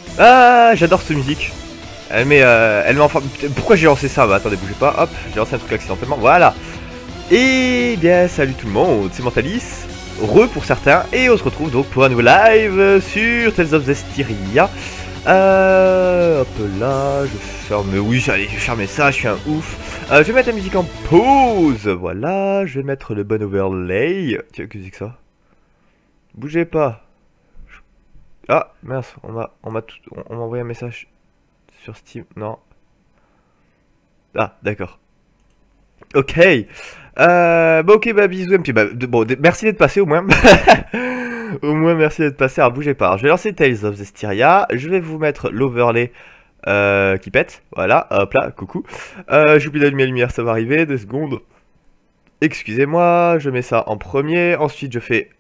Ah, j'adore cette musique. Elle met enfin... Pourquoi j'ai lancé ça? Bah attendez, bougez pas, hop, j'ai lancé un truc accidentellement, voilà. Et bien, salut tout le monde, c'est Mentalis, pour certains, et on se retrouve donc pour un nouveau live sur Tales of Zestiria. Hop là, je ferme, oui, allez, je vais fermer ça, je suis un ouf. Je vais mettre la musique en pause, voilà, je vais mettre le bon overlay. Tiens, qu'est-ce que c'est que ça? Bougez pas. Ah, mince, on m'a envoyé un message sur Steam, non. Ah, d'accord. Ok. Bon, ok, bah bisous, un petit. Bon, merci d'être passé au moins. Au moins, merci d'être passé. Alors, bougez pas. Alors, je vais lancer Tales of Zestiria. Je vais vous mettre l'overlay qui pète. Voilà, hop là, coucou. J'ai oublié d'allumer la lumière, ça va arriver. 2 secondes. Excusez-moi, je mets ça en premier. Ensuite, je fais.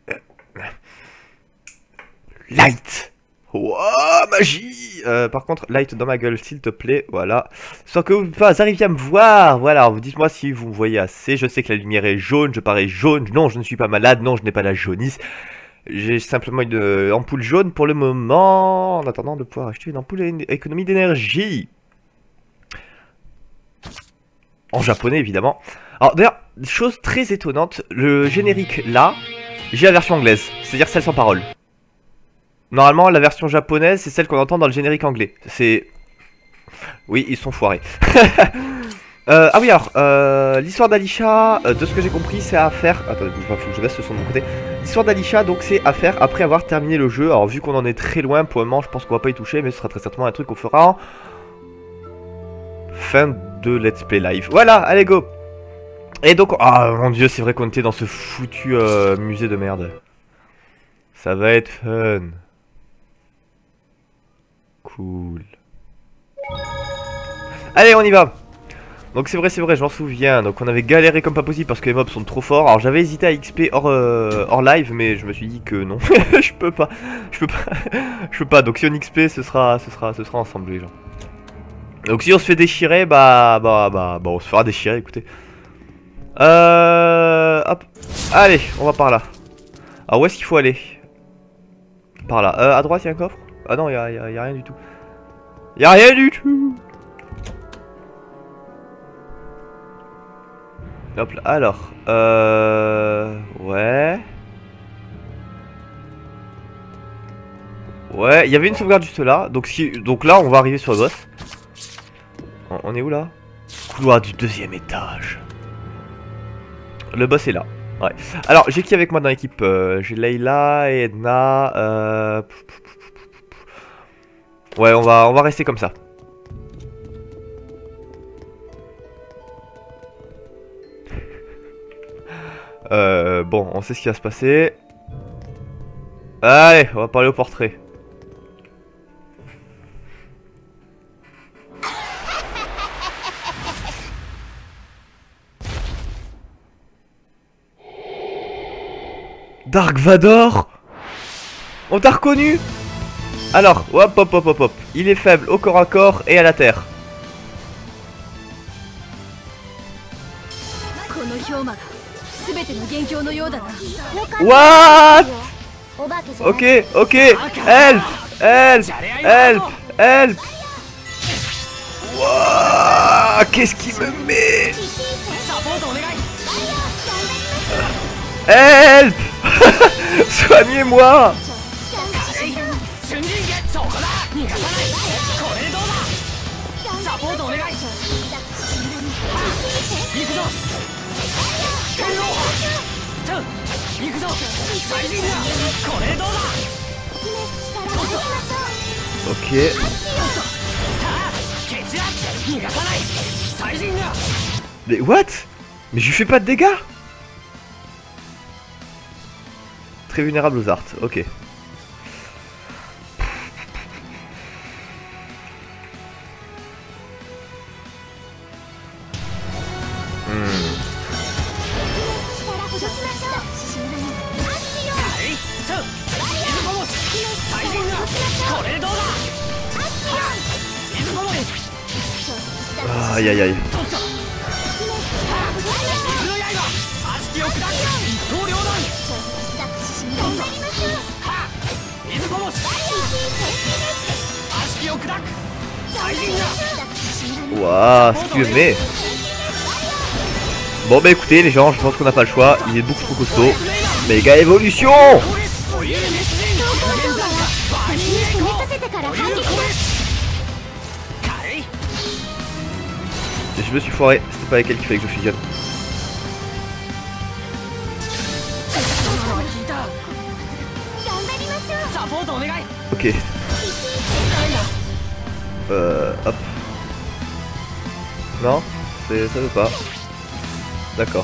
Light. Wow, magie. Par contre, light dans ma gueule, s'il te plaît, voilà. Sans que vous arriviez à me voir, voilà. Dites-moi si vous me voyez assez. Je sais que la lumière est jaune, je parais jaune. Non, je ne suis pas malade, non, je n'ai pas la jaunisse. J'ai simplement une ampoule jaune pour le moment, en attendant de pouvoir acheter une ampoule à économie d'énergie. En japonais, évidemment. Alors, d'ailleurs, chose très étonnante, le générique, là, j'ai la version anglaise, c'est-à-dire celle sans parole. Normalement, la version japonaise, c'est celle qu'on entend dans le générique anglais. C'est... Oui, ils sont foirés. Ah oui, alors, l'histoire d'Alisha, de ce que j'ai compris, c'est à faire... Attendez, faut que je baisse le son de mon côté. L'histoire d'Alisha, donc, c'est à faire après avoir terminé le jeu. Alors, vu qu'on en est très loin, pour le moment, je pense qu'on va pas y toucher, mais ce sera très certainement un truc qu'on fera en... fin de Let's Play Live. Voilà, allez, go. Et donc... Ah, mon dieu, c'est vrai qu'on était dans ce foutu musée de merde. Ça va être fun. Cool. Allez, on y va. Donc c'est vrai, je m'en souviens. Donc on avait galéré comme pas possible parce que les mobs sont trop forts. Alors j'avais hésité à XP hors live, mais je me suis dit que non. je peux pas. Donc si on XP, ce sera ensemble les gens. Donc si on se fait déchirer, bah on se fera déchirer, écoutez. Hop. Allez, on va par là. Alors où est-ce qu'il faut aller? Par là. À droite, il y a un coffre? Ah non, il y a rien du tout. Il y a rien du tout. Hop là, alors. Ouais. Ouais, il y avait une sauvegarde juste là. Donc là, on va arriver sur le boss. On est où là? Couloir du 2e étage. Le boss est là. Ouais. Alors, j'ai qui avec moi dans l'équipe? J'ai Layla et Edna. Ouais, on va rester comme ça. Bon, on sait ce qui va se passer. Allez, on va parler au portrait. Dark Vador! On t'a reconnu? Alors, hop. Il est faible au corps à corps et à la terre. What? Ok. Help. Wouah, qu'est-ce qu'il me met? Help. Soignez-moi. Ok. Mais what? Mais je lui fais pas de dégâts. Très vulnérable aux arts, ok. Aïe aïe aïe. Ouah, excuse mais. Bon bah écoutez les gens, je pense qu'on n'a pas le choix. Il est beaucoup trop costaud. Méga évolution. Et je me suis foiré, c'était pas avec elle qu'il fallait que je fusionne. Ok. Hop. Non, ça veut pas. D'accord.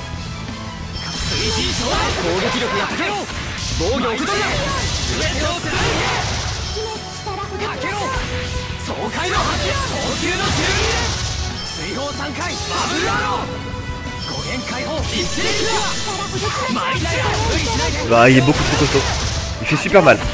Bah, il est beaucoup trop costaud. Il fait super mal.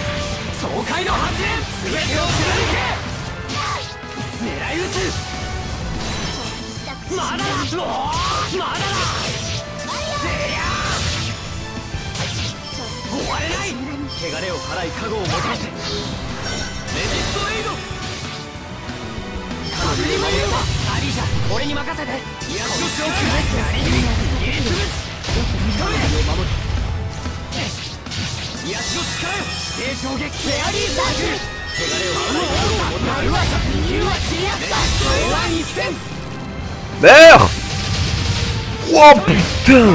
Merde. Oh putain.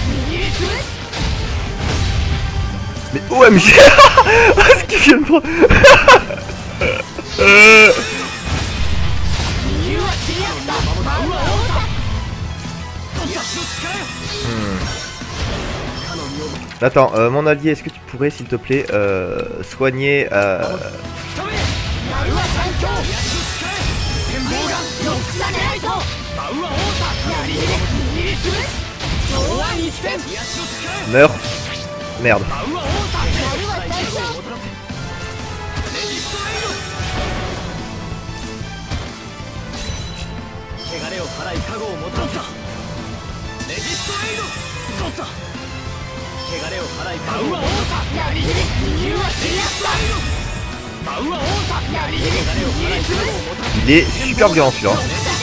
Mais OMG. Ce qu'il vient de prendre. Attends, mon allié, est-ce que tu pourrais, s'il te plaît, soigner Meurs. Merde. Il est super violent celui-là.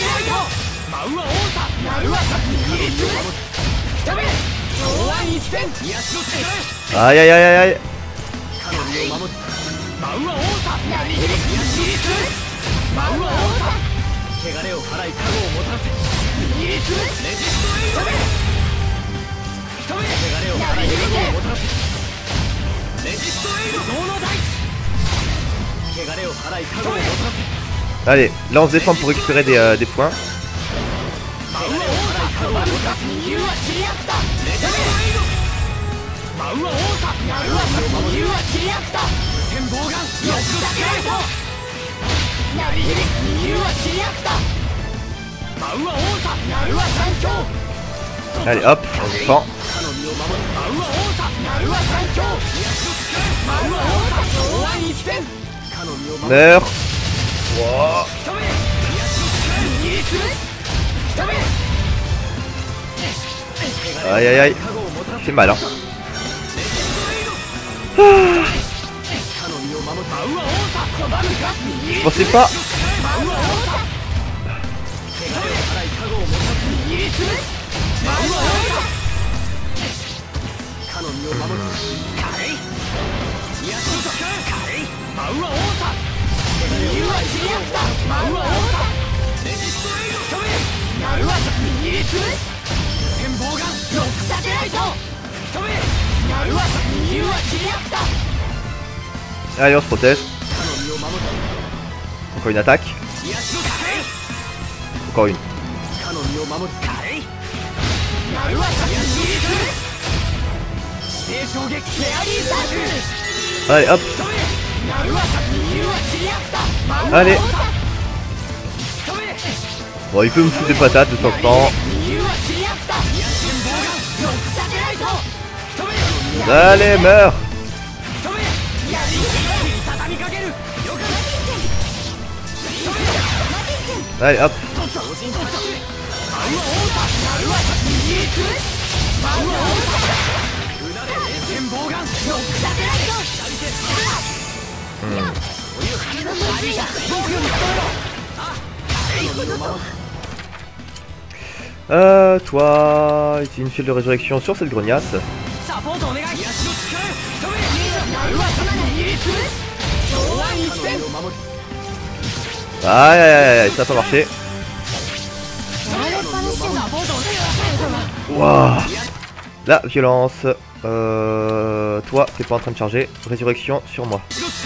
Aïe aïe aïe aïe aïe. Allez, là on se défend pour récupérer des points. Allez hop, on se défend. Meurs. Wow. Aïe aïe aïe. C'est mal hein. Je pensais pas. Allez, on se protège. Encore une attaque. Encore une. Allez, hop. Allez. Bon, il peut me foutre des patates de temps en temps. Allez, meurs. Allez, hop. Toi, utilise une file de résurrection sur cette grognasse. Aïe aïe aïe, ça a pas marché. Waouh. La violence. Toi, t'es pas en train de charger. Résurrection sur moi.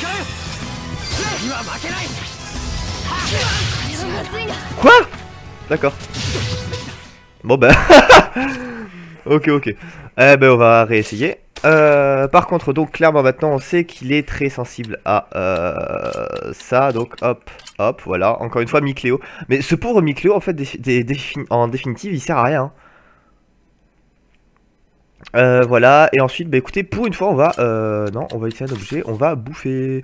Quoi? D'accord. Bon ben. Ok. Eh ben on va réessayer. Par contre, donc clairement maintenant on sait qu'il est très sensible à ça. Donc hop, voilà. Encore une fois Micléo. Mais ce pauvre Micléo en fait en définitive il sert à rien. Voilà, et ensuite, bah écoutez, pour une fois, on va, non, on va utiliser un objet, on va bouffer.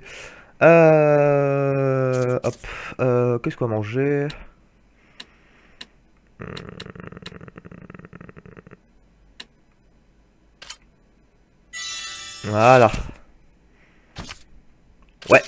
Hop, qu'est-ce qu'on va manger? Voilà. Ouais.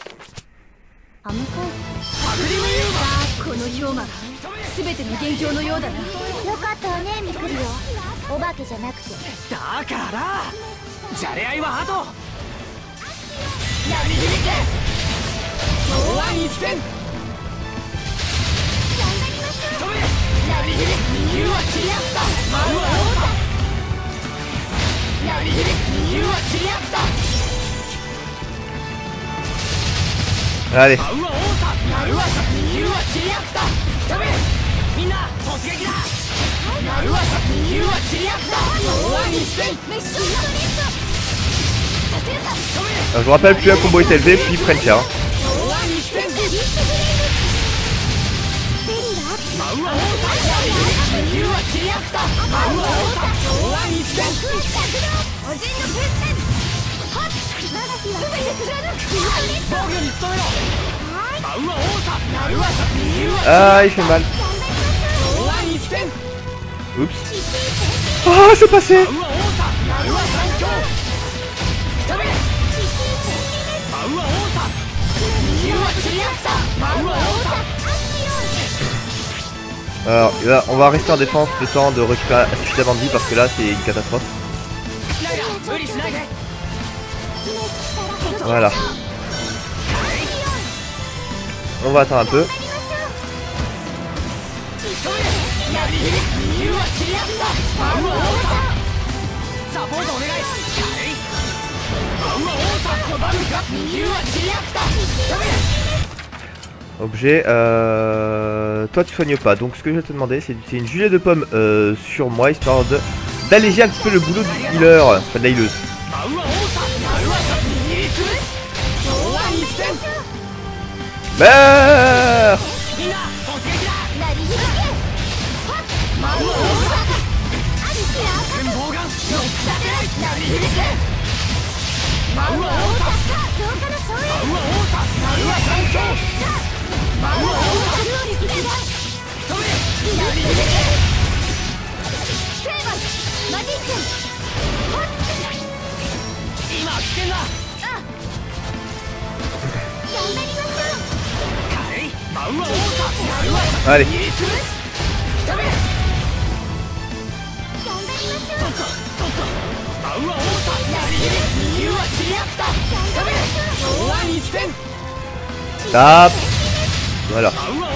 Allez. Je vous rappelle, plus un combo est élevé, plus ils prennent cher. Ah, il fait mal. Oups. Oh, c'est passé. Alors là, on va rester en défense le temps de récupérer suffisamment de vie parce que là c'est une catastrophe. Voilà. On va attendre un peu. Objet, toi tu soignes pas, donc ce que je vais te demander c'est d'utiliser une gelée de pomme sur moi histoire d'alléger un petit peu le boulot du healer, enfin de la healeuse. Meurs. Allez. Tape. Voilà.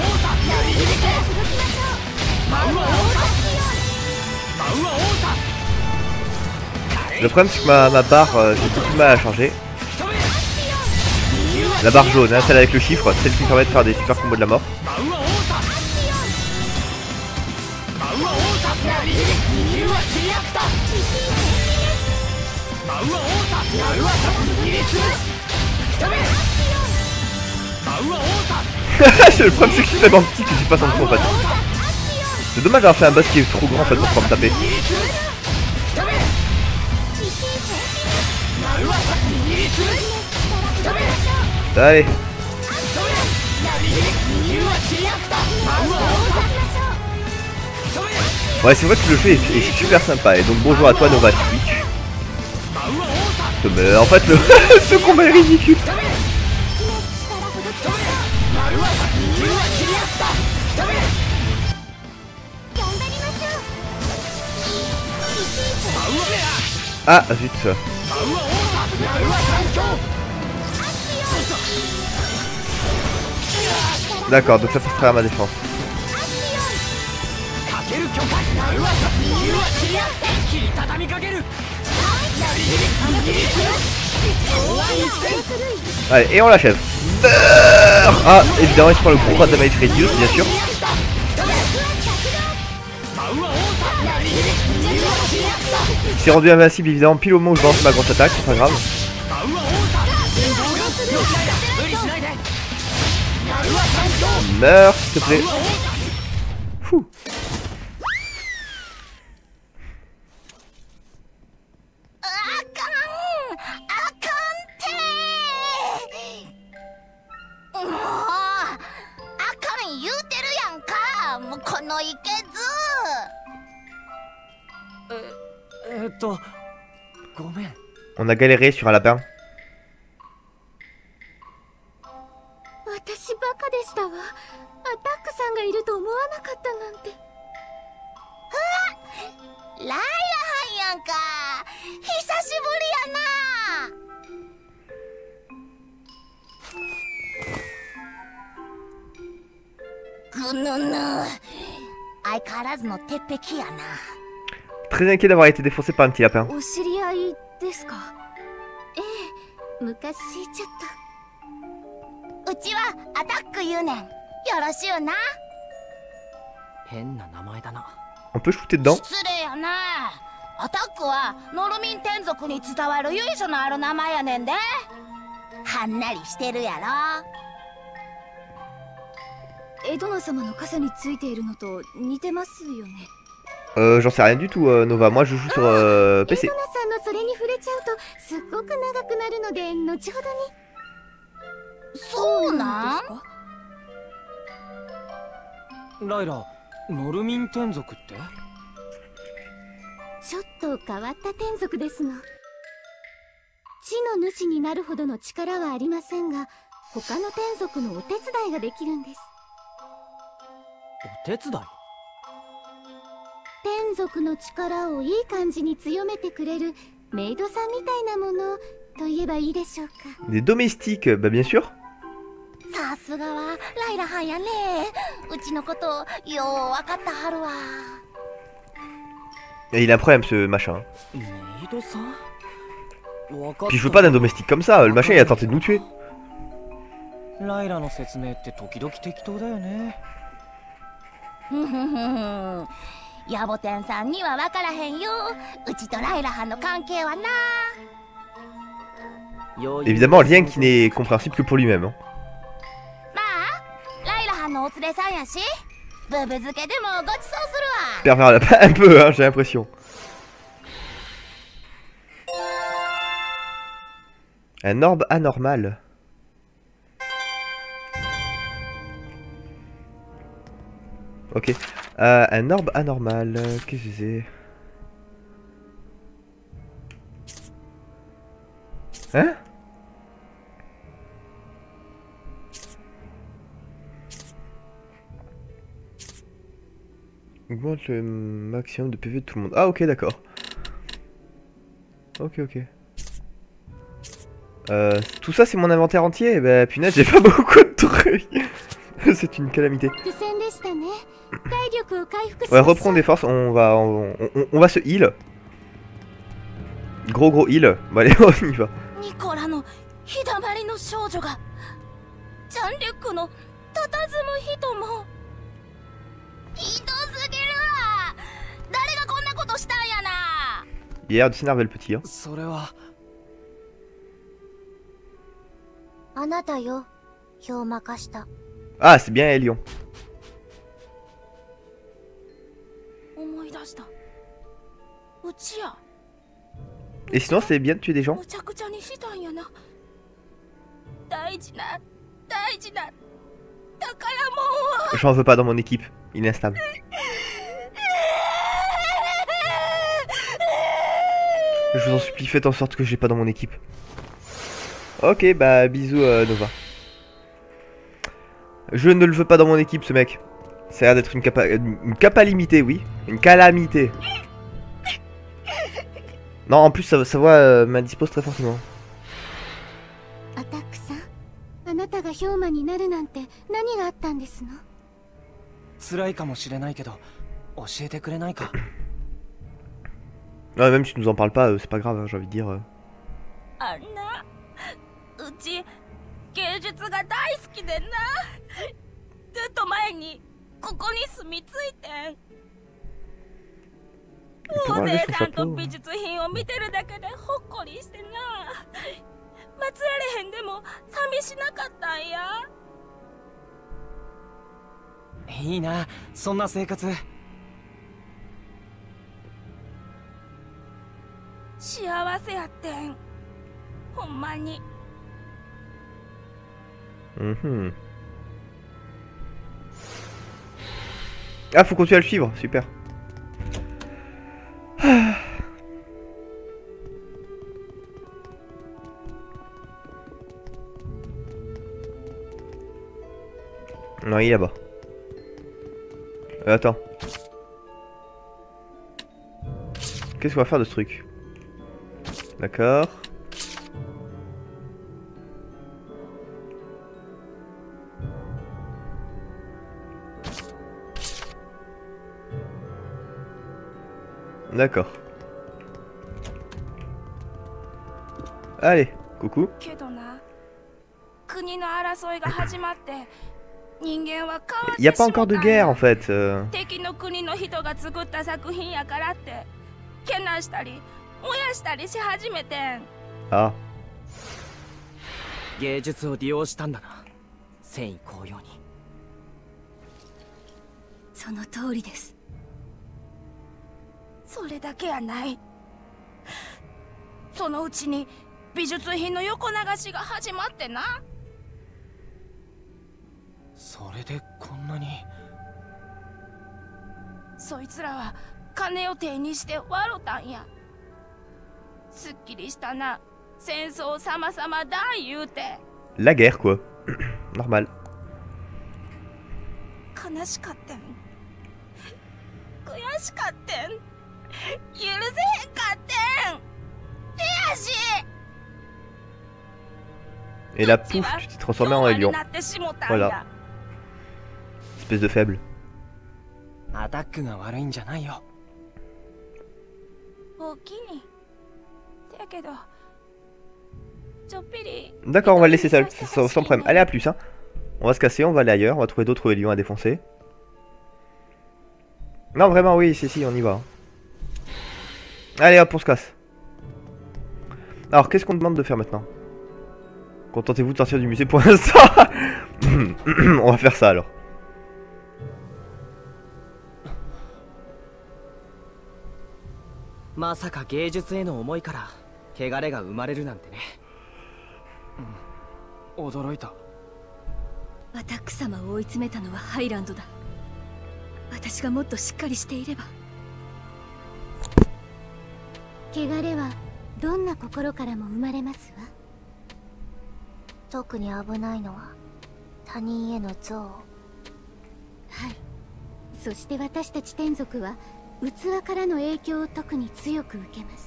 Le problème c'est que ma barre, j'ai beaucoup de mal à charger. La barre jaune, hein, celle avec le chiffre, celle qui permet de faire des super combos de la mort. Le problème c'est que je suis tellement petit que je passe en dessous en fait. C'est dommage d'avoir fait un boss qui est trop grand en fait pour pouvoir me taper. Allez. Ouais, c'est vrai que le jeu est super sympa. Et donc bonjour à toi Nova Twitch. Mais en fait ce combat est ridicule. Ah zut. D'accord, donc ça passe à travers ma défense. Allez, et on l'achève. Ah, évidemment, il se prend le gros damage reduce, bien sûr. C'est rendu invincible, évidemment, pile au moment où je lance ma grosse attaque, c'est pas grave. Meurs, s'il te plaît. Fou. On a galéré sur un lapin. Très inquiet d'avoir été défoncé par un petit lapin. On peut shooter dedans. J'en sais rien du tout, Nova. Moi, je joue sur PC. Des domestiques, bah bien sûr. Et il a un problème ce machin. Puis je veux pas d'un domestique comme ça, le machin il a tenté de nous tuer. Évidemment, rien qui n'est compréhensible que pour lui-même. Hein. Pervers lapin un peu, hein, j'ai l'impression. Un orbe anormal. Ok. Un orbe anormal. Qu'est-ce que c'est? Hein? Augmente le maximum de PV de tout le monde. Ah ok, d'accord. Ok. Tout ça c'est mon inventaire entier. Bah punaise, j'ai pas beaucoup de trucs. C'est une calamité. Ouais, reprendre des forces, on va se heal. Gros heal. Bon allez, on y va. Il a l'air de s'énerver le petit. Hein. Ah, c'est bien Elion. Et sinon, c'est bien de tuer des gens. J'en veux pas dans mon équipe, il est instable. Je vous en supplie, faites en sorte que j'ai pas dans mon équipe. Ok, bah bisous Nova. Je ne le veux pas dans mon équipe ce mec. Ça a l'air d'être une calamité, oui. Une calamité. Non, en plus, sa voix m'indispose très fortement. アタックさん、あなたが氷魔になるなんて何があったんですの？ 辛いかもしれないけど、教えてくれないか。 Ouais, même si tu nous en parles pas, c'est pas grave, hein, j'ai envie de dire. あんな、うち芸術が大好きでな。ずっと前にここに住み着いてん。大勢さんと美術品を見てるだけでほっこりしてな。祀られへんでも寂しなかったんや。 いいな、そんな生活。 幸せやってん、ほんまに。 Ah, faut continuer à le suivre, super. Non, il est là-bas. Attends. Qu'est-ce qu'on va faire de ce truc? D'accord. D'accord. Allez, coucou. けどな、国の争いが始まって、人間は変わって Il n'y a pas encore de guerre en fait. 敵の国の人が作った作品やからって、けなしたり燃やしたりし始めてん。 Ah. 芸術を利用したんだな、戦意高揚に。 その通りです。 それだけやない。そのうちに美術品の横流しが始まってな。 それでこんなに。 そいつらは金を手にして笑ったんや。すっきりしたな、戦争様々だ言うて。 La guerre quoi. Normal. 悲しかったん、悔しかったん、許せへんかったん、悔しい。 Et là, pouf, tu t'es transformé en lion. Voilà. Espèce de faible. アタックが悪いんじゃないよ。 おきに。せやけど、ちょっぴり。 D'accord, on va le laisser seul, sans problème. Allez, à plus, hein. On va se casser, on va aller ailleurs, on va trouver d'autres lions à défoncer. Non, vraiment, oui, si, on y va. Allez, hop, on se casse. Alors, qu'est-ce qu'on demande de faire maintenant? Contentez-vous de sortir du musée pour l'instant. On va faire ça alors. まさか芸術への思いから汚れが生まれるなんてね。驚いた。 アタック様を追い詰めたのはハイランドだ。私がもっとしっかりしていれば。汚れはどんな心からも生まれますわ。特に危ないのは他人への憎悪。はい。そして私たち天族は器からの影響を特に強く受けます。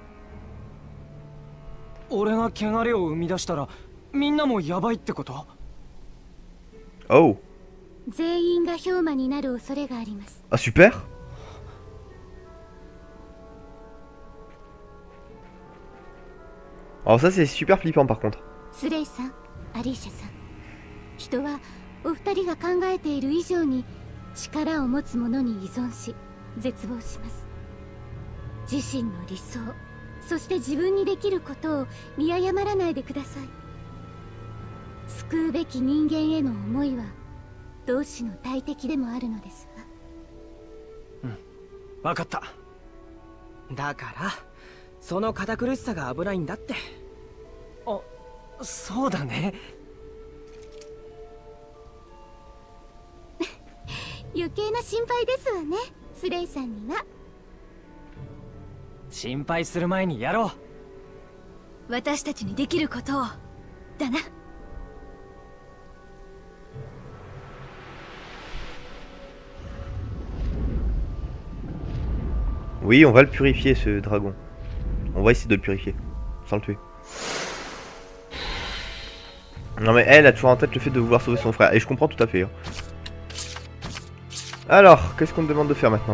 俺が汚れを生み出したらみんなもヤバいってこと？ Oh. 全員が氷魔になる恐れがあります。 Ah, super. Alors ça c'est super flippant par contre. スレイさん、アリーシャさん、人はお二人が考えている以上に力を持つ者に依存し絶望します。自身の理想、そして自分にできることを見誤らないでください。救うべき人間への思いは同志の大敵でもあるのですわ。 分かった。だからその堅苦しさが危ないんだって。あ、そうだね。 余計な心配ですわね、スレイさんには。 心配する前にやろう。 私たちにできることをだな。 Oui, on va le purifier ce dragon. On va essayer de le purifier, sans le tuer. Non mais elle a toujours en tête le fait de vouloir sauver son frère, et je comprends tout à fait. Hein. Alors, qu'est-ce qu'on me demande de faire maintenant?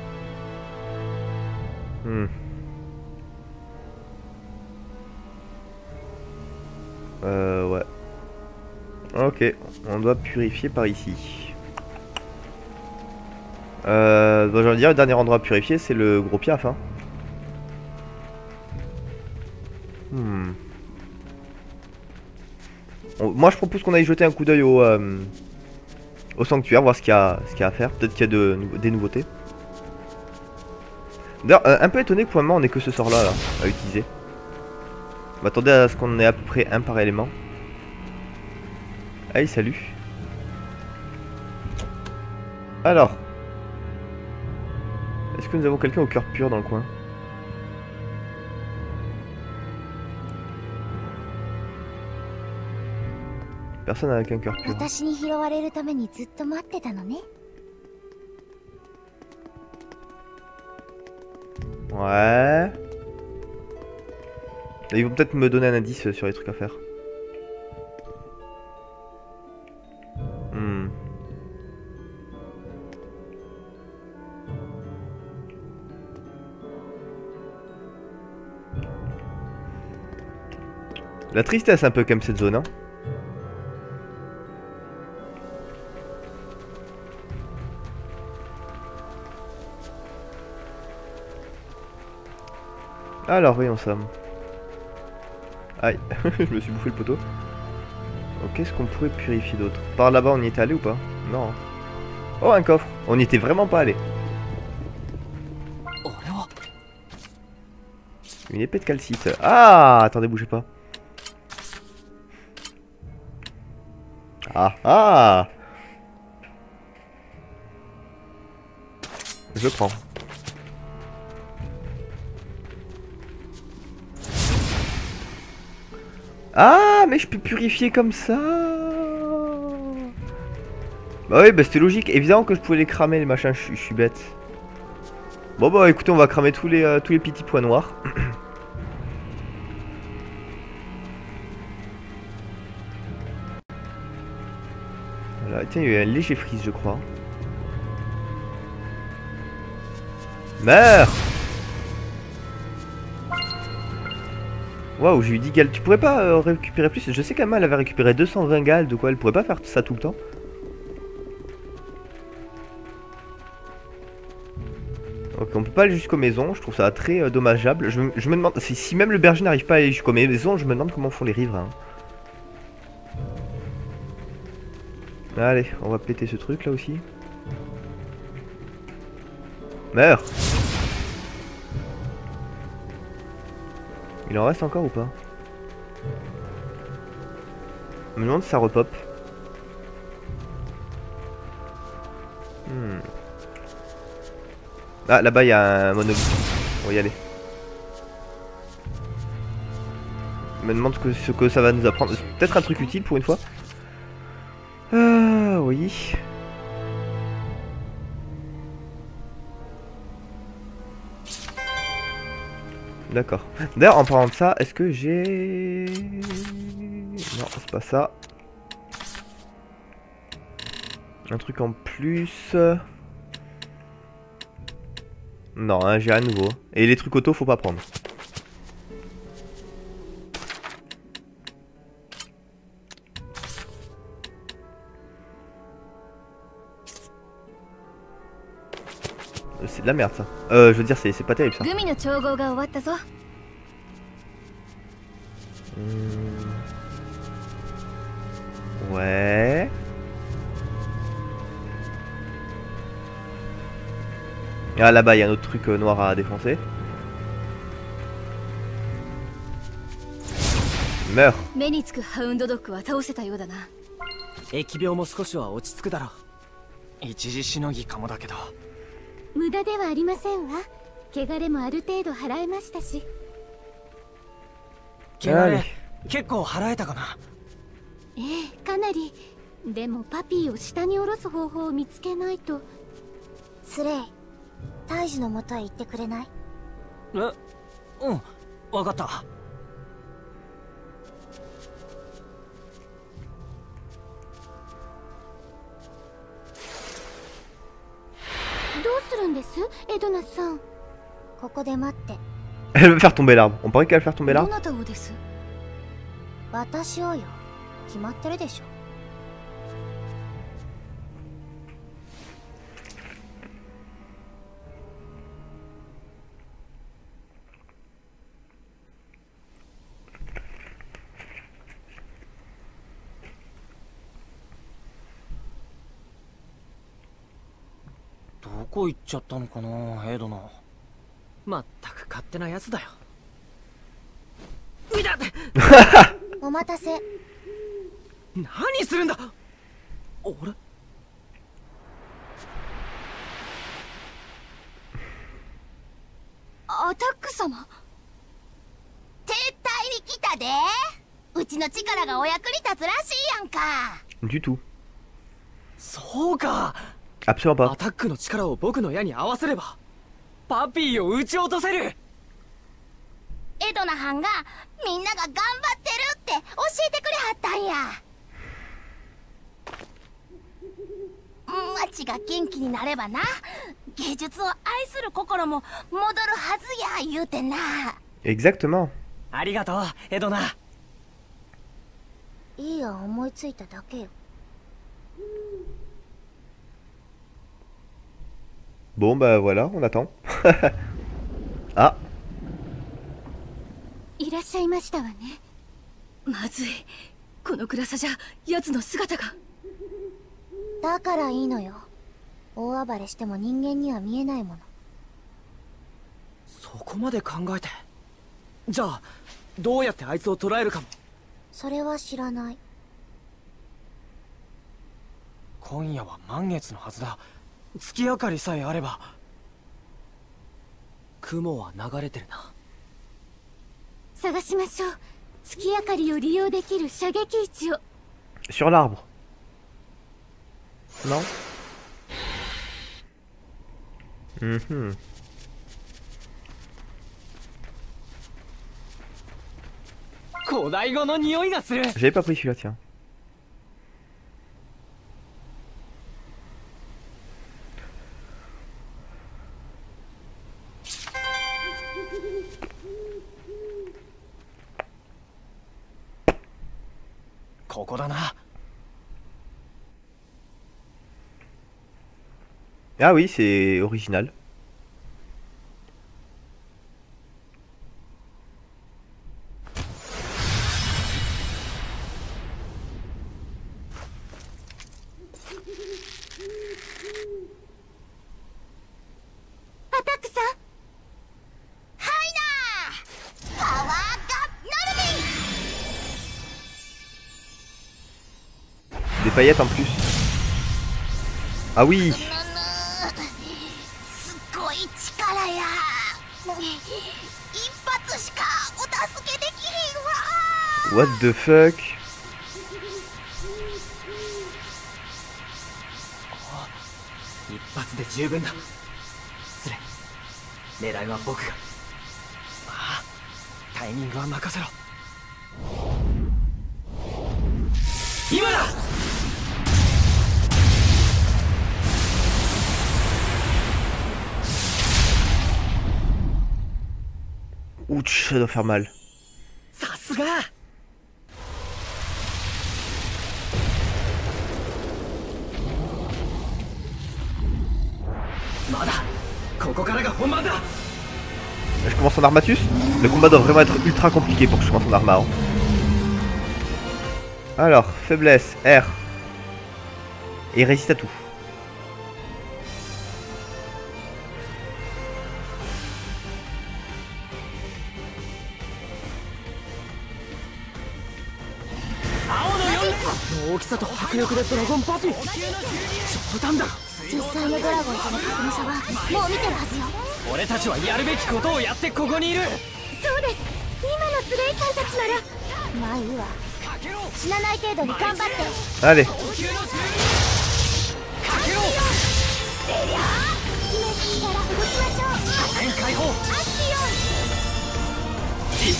Ouais. Ok, on doit purifier par ici. Bon, j'ai envie de dire, le dernier endroit à purifier, c'est le gros piaf. Hein. Moi, je propose qu'on aille jeter un coup d'œil au sanctuaire, voir ce qu'il y a à faire. Peut-être qu'il y a des nouveautés. D'ailleurs, un peu étonné que pour le moment on ait que ce sort là, à utiliser. On m'attendait à ce qu'on ait à peu près un par élément. Allez, salut. Alors. Est-ce que nous avons quelqu'un au cœur pur dans le coin? Personne avec un cœur pur. Ouais. Et ils vont peut-être me donner un indice sur les trucs à faire. La tristesse un peu comme cette zone, hein. Alors voyons ça. Aïe, je me suis bouffé le poteau. Qu'est-ce qu'on pourrait purifier d'autre? Par là-bas on y était allé ou pas? Non. Oh, un coffre. On n'y était vraiment pas allé. Une épée de calcite. Ah, attendez, bougez pas. Ah ah. Je prends. Ah, mais je peux purifier comme ça. Bah oui, bah c'était logique. Évidemment que je pouvais les cramer, les machins, je suis bête. Bon bah écoutez, on va cramer tous les petits points noirs. Voilà, tiens, il y a eu un léger freeze, je crois. Meurs! Waouh, j'ai eu 10 gals. Tu pourrais pas récupérer plus? Je sais quand même elle avait récupéré 220 gals, de quoi elle pourrait pas faire ça tout le temps. Ok, on peut pas aller jusqu'aux maisons, je trouve ça très dommageable. Je me demande, si même le berger n'arrive pas à aller jusqu'aux maisons, je me demande comment font les riverains. Allez, on va péter ce truc là aussi. Meurs! Il en reste encore ou pas? Je me demande si ça repop. Ah, là-bas il y a un monolithe. On va y aller. Je me demande ce que ça va nous apprendre. Peut-être un truc utile pour une fois. Oui. D'accord. D'ailleurs, en parlant de ça, est-ce que j'ai... Non, c'est pas ça. Un truc en plus... Non, hein, j'ai rien de nouveau. Et les trucs auto, faut pas prendre. C'est de la merde ça. Je veux dire, c'est pas terrible ça. Ouais. Ah, là-bas, il y a un autre truc noir à défoncer. Meurs. 疫病も少しは落ち着くだろう。一時しのぎかもだけど。 無駄ではありませんわ。汚れもある程度払えましたし。 汚れ結構払えたかな。 ええ、かなり。でもパピーを下に下ろす方法を見つけないと。スレイ、大樹の元へ行ってくれない？ うん、 わかった。 どうするんです、エドナさん。ここで待って。 Elle veut faire tomber l'arbre. On paraît qu'elle va faire tomber ど l'arbre. なたをです？私をよ。決まってるでしょ。 どこ行っちゃったのかな、エドナ。まったく勝手なやつだよ。ういだお待たせ。 何するんだ。俺アタック様。 撤退に来たで。うちの力がお役に立つらしいやんか。 Du tout. そうか。 Absolument ア pas. タックの力を僕の矢に合わせればパピーを撃ち落とせる。 エドナはんがみんなが頑張ってるって教えてくれはったんや。町が元気になればな、芸術を愛する心も戻るはずや言うてな。 Exactement. ありがとうエドナ。 いいや、思いついただけよ。 Bon bah voilà, on attend. Ah. いらっしゃいましたわね。 まずい。この暗さじゃ奴の姿が。 だからいいのよ。大暴れしても人間には見えないもの。 そこまで考えて。じゃあどうやってあいつを捕らえるかも。 それは知らない。 今夜は満月のはずだ。月明かりさえあれば。雲は流れてるな。 探しましょう。月明かりを利用できる射撃位置を。 Sur l'arbre. Non. Mhm. 古代語の匂いがする。 J'avais pas pris celui-là, tiens. ここだな。 Ah oui, c'est original. Attaque ça. はいなー。パワーガナルミ Des paillettes en plus. Ah oui. すっごい力や。一発しかお助けできへんわ。 What the fuck. 一発で十分だ。スレ、狙いは僕が。ああ、タイミングは任せろ。今だ。 Ouch, ça doit faire mal. さすが。まだここからが本番だ。 Je commence en Armatus. Le combat doit vraiment être ultra compliqué pour que je commence en Arma. Hein. Alors, faiblesse, R. Et il résiste à tout. Ah, 大きさと迫力でドラゴンパピー。冗談だろ。 実際のドラゴンとの格の差はもう見てるはずよ。 俺たちはやるべきことをやってここにいる。 そうです。今のスレイさんたちなら。まあいいわ。死なない程度に頑張って。 Allez. 全開放。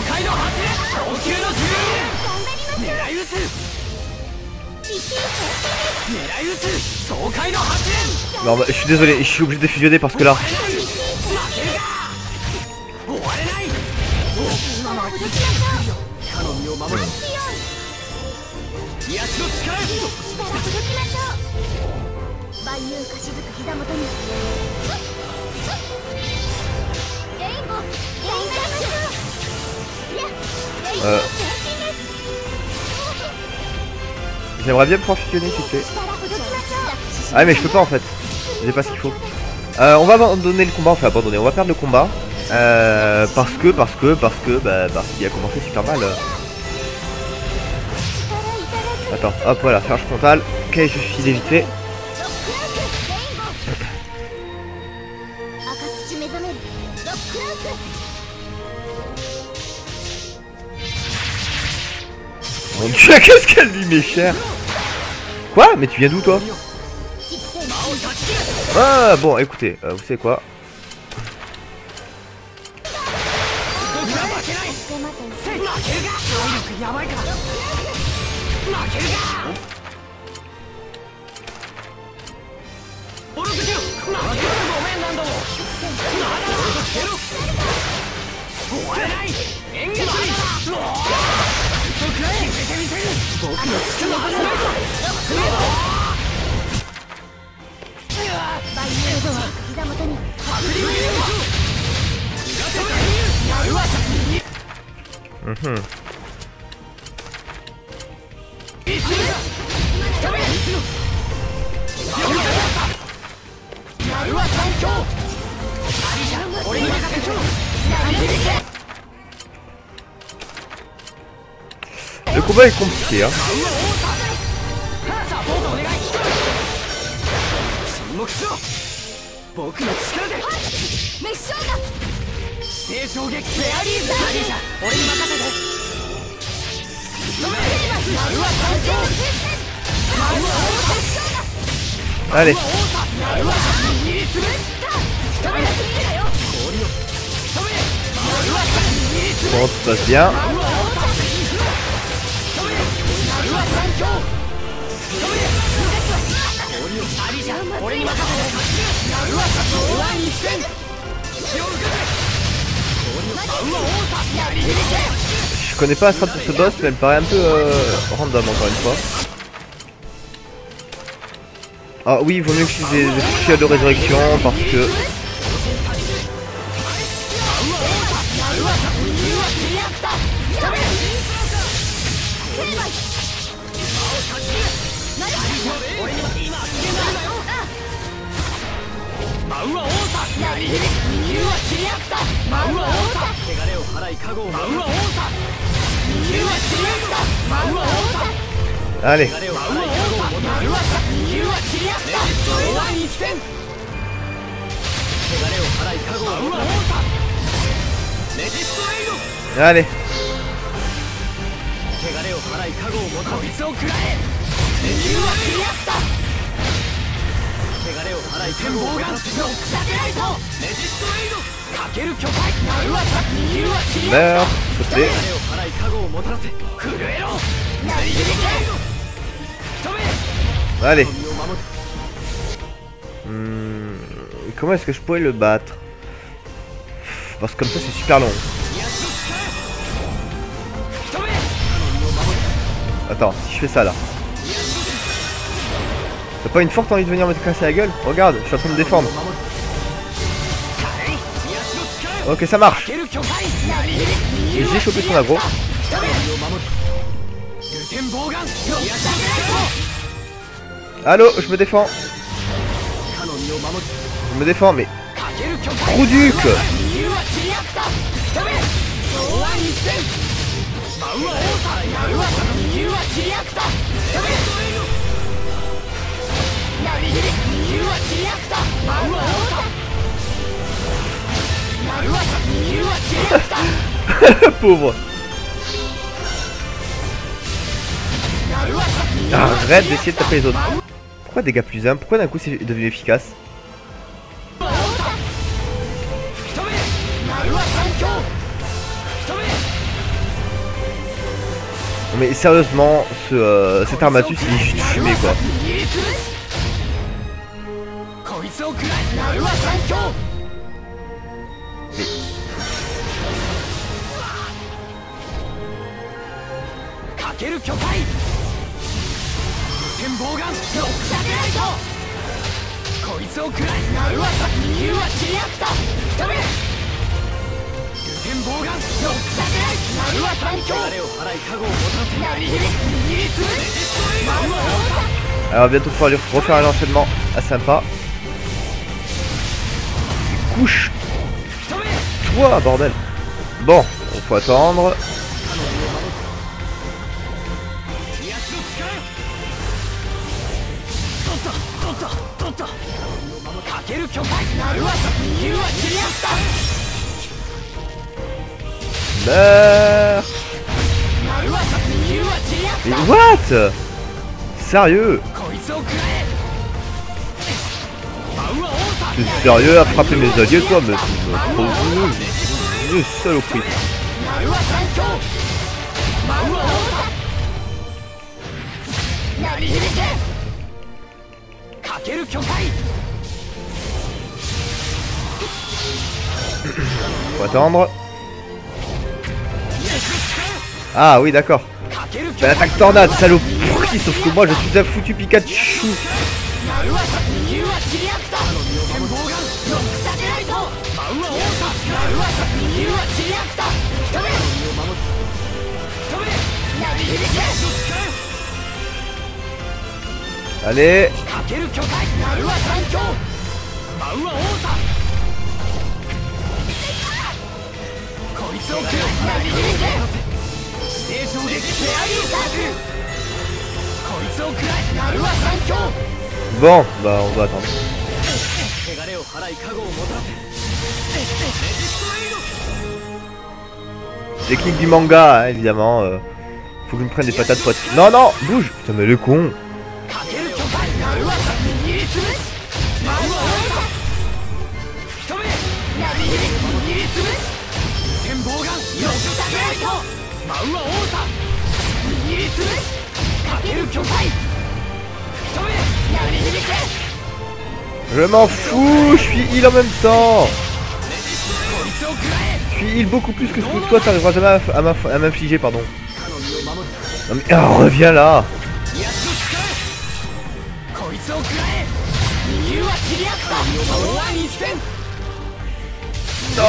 Non, bah, je suis désolé, je suis obligé de fusionner parce que là. J'aimerais bien pouvoir fusionner s'il te plaît. Ah mais je peux pas en fait. J'ai pas ce qu'il faut. On va abandonner le combat, enfin abandonner, on va perdre le combat. Parce qu'il a commencé super mal. Attends, hop voilà, charge frontale. Ok, je suis vite fait. Mon dieu, qu'est-ce qu'elle lui met cher. Quoi? Mais tu viens d'où toi? Ah bon, écoutez, vous savez quoi? Le combat est compliqué hein. Allez. Bon, tout se passe bien. Je connais pas la strat de ce boss, mais elle me paraît un peu random encore une fois. Ah oui, il vaut mieux que j'utilise des fichiers de résurrection parce que... Allez. Allez. Meurs, sauter. Allez. Comment est-ce que je pourrais le battre? Parce que comme ça c'est super long. Attends, si je fais ça là. T'as pas une forte envie de venir me casser la gueule? Regarde, je suis en train de me défendre. Ok, ça marche. J'ai chopé son aggro. Allo, je me défends. Je me défends, mais... Trouduc. Pauvre. Arrête d'essayer de taper les autres. Pourquoi dégâts plus 1? Pourquoi d'un coup c'est devenu efficace? Mais sérieusement, cet Armatus il est juste fumé quoi. こいつを食らいなるは三強 かける巨体天棒眼ロックサテライトこいつを食らいなるは三右はチリアクタ吹き飛べ天棒眼ロックサテライトなるは三強流れを払い加護をもたらせなり響き握りつぶしマウマ王座 Alors bientôt pouvoir lui refaire un enchaînement sympa. Couche toi bordel. Bon, on faut attendre. Meurs. Mais what? Sérieux? T'es sérieux à frapper mes alliés toi? Mais une saloperie. Faut attendre. Ah oui d'accord. Bah, l'attaque tornade, saloperie, sauf que moi je suis un foutu Pikachu. Allez. Bon, bah on doit attendre. Technique du manga, hein, évidemment. Faut que je me prenne des patates potes. Non, non, bouge. Putain, mais le con. Je m'en fous, je suis heal en même temps. Je suis heal beaucoup plus que ce que toi t'arriveras jamais à m'infliger, pardon. Non mais reviens là. Non.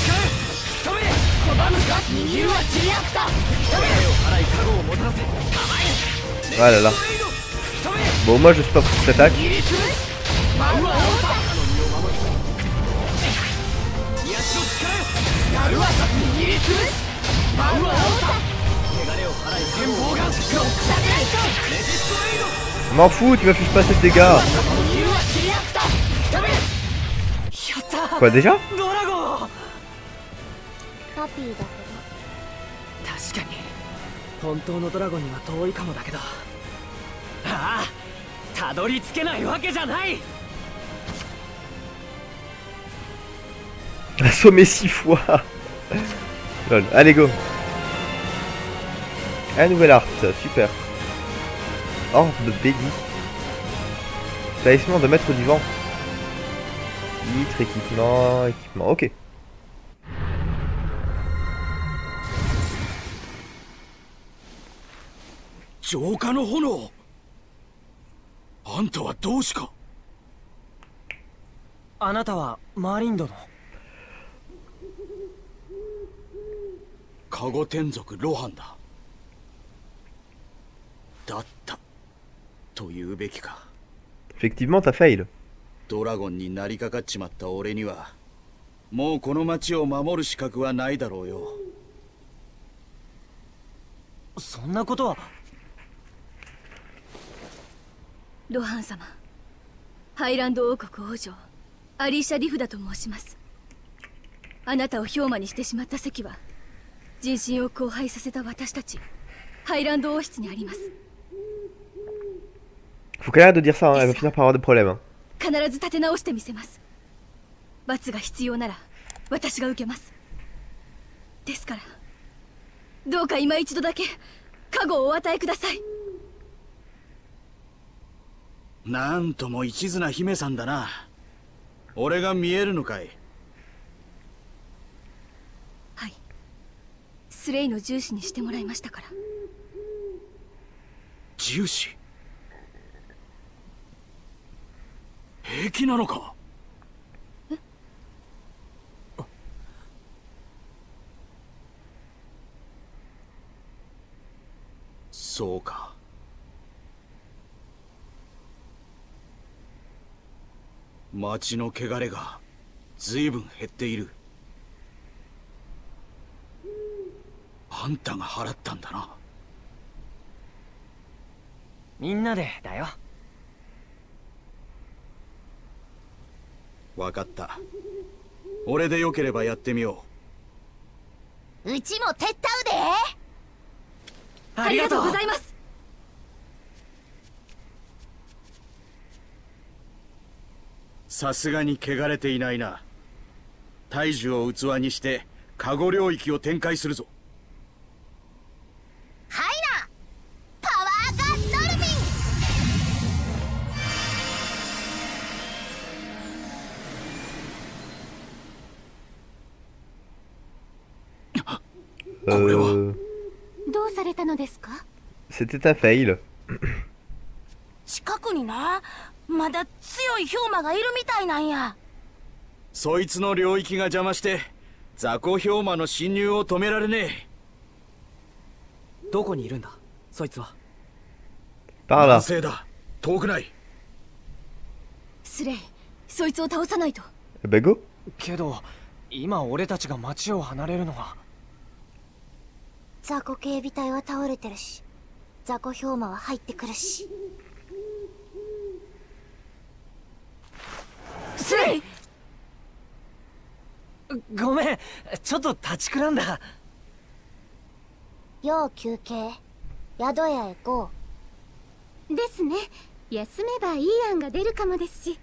Voilà là. Bon moi je suis pas pour cette attaque. Je m'en fous, tu m'affiches pas assez de dégâts. Quoi déjà? 確かに本当のドラゴンには遠いかもだけど、ああ、たどり着けないわけじゃない。 Assommé 6 fois. Lol. Allez go. Un nouvel art, super. Orbe de Béli. Talisman de maître du vent. Titre, équipement, équipement, ok. Joka no Hono. Anta wa doushi ka? Anata wa Marin dono. カゴ天族ロハンだ。だったと言うべきか。 Effectivement, t'as fail. ドラゴンになりかかっちまった俺にはもうこの町を守る資格はないだろうよ。 そんなことは。 ロハン様、ハイランド王国王女アリーシャ・リフダと申します。あなたを氷魔にしてしまった席は人心を荒廃させた私たちハイランド王室にあります。 Faut qu'elle arrête de dire ça, hein. Elle va finir par avoir des problèmes. Hein. 必ず立て直してみせます。罰が必要なら私が受けます。ですからどうか今一度だけ加護をお与えください。 なんとも一途な姫さんだな。俺が見えるのかい？ はい、スレイの重視にしてもらいましたから。 重視？平気なのか？ え？ そうか。町の汚れが随分減っている。あんたが払ったんだな。 みんなでだよ。 分かった。俺でよければやってみようちも手伝うで。 ありがとうございます。 さすがに汚れていないな。大樹を器にしてカゴ領域を展開するぞ。 はいな、パワーガンドルフィこれはどうされたのですか？ C'était un fail. 近くにな、まだ強い氷馬がいるみたいなんや。 そいつの領域が邪魔して雑魚氷馬の侵入を止められねえ。 どこにいるんだそいつは。 Par 南 là. 西だ。遠くない。 スレイ、そいつを倒さないと。 Bah go. けど今俺たちが町を離れるのは。 雑魚警備隊は倒れてるし、雑魚氷馬は入ってくるし。 スレイ、 ごめん、ちょっと立ちくらんだ。 要休憩、宿屋へ行こう。ですね。休めばいい案が出るかもですし。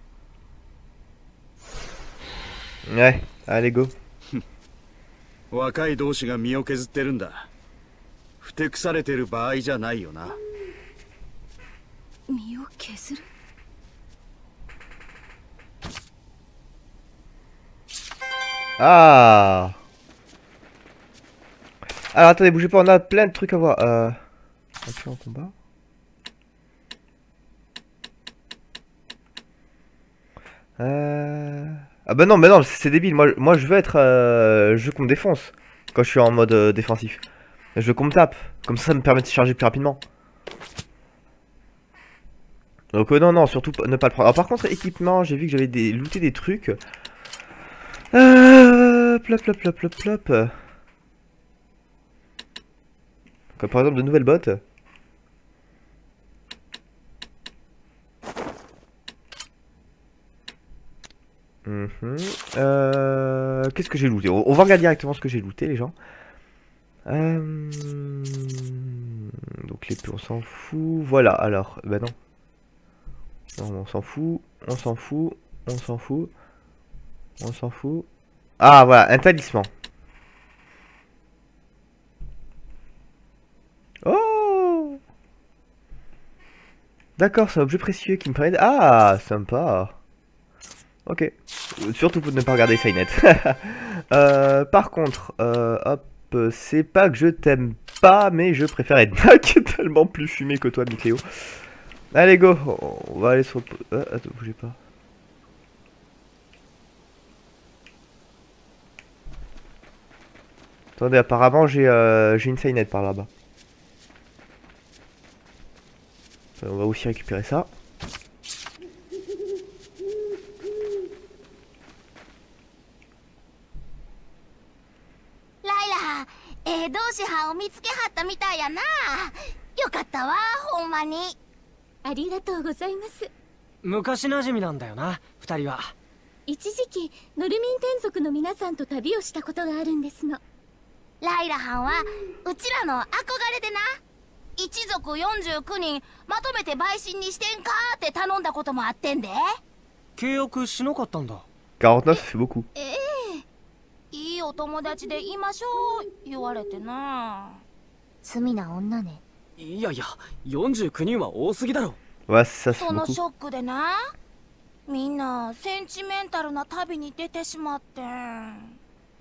Ouais, allez go. 若い同士が身を削ってるんだ。ふてくされてる場合じゃないよな。 身を削る。 Ah. Alors attendez, bougez pas, on a plein de trucs à voir. Entrer en combat. Ah bah non, c'est débile. Moi je veux être je veux qu'on me défonce quand je suis en mode défensif. Je veux qu'on me tape. Comme ça me permet de se charger plus rapidement. Donc non, surtout ne pas le prendre. Alors, par contre, équipement, j'ai vu que j'avais looté des trucs. Plop. Comme par exemple de nouvelles bottes. Qu'est-ce que j'ai looté? On va regarder directement ce que j'ai looté, les gens. Donc l'épée, on s'en fout. Voilà, alors, bah non. Non, on s'en fout. Ah, voilà, un talisman. Oh! D'accord, c'est un objet précieux qui me permet de... Ah, sympa. Ok. Surtout pour ne pas regarder Skynet. Par contre, hop, c'est pas que je t'aime pas, mais je préfère Edna qui est tellement plus fumé que toi, Mikléo. Allez, go. On va aller sur... attends, bougez pas. Attendez, apparemment j'ai une Skynet par là-bas. On va aussi récupérer ça. Laila, 同志派を見つけはったみたいやな。よかったわ、ほんまに。 ありがとうございます。 昔馴染みなんだよな、二人は。 一時期ノルミン天族の皆さんと旅をしたことがあるんですの。 ライラはんはうちらの憧れでな、一族49人まとめて陪審にしてんかって頼んだこともあってんで。 契約しなかったんだ。 49, ça fait beaucoup. ええ、いいお友達でいましょう言われてな。 罪な女ね。 いやいや、49人は多すぎだろ。 Ouais, ça c'est その beaucoup. ショックでな、みんなセンチメンタルな旅に出てしまってん。 なんで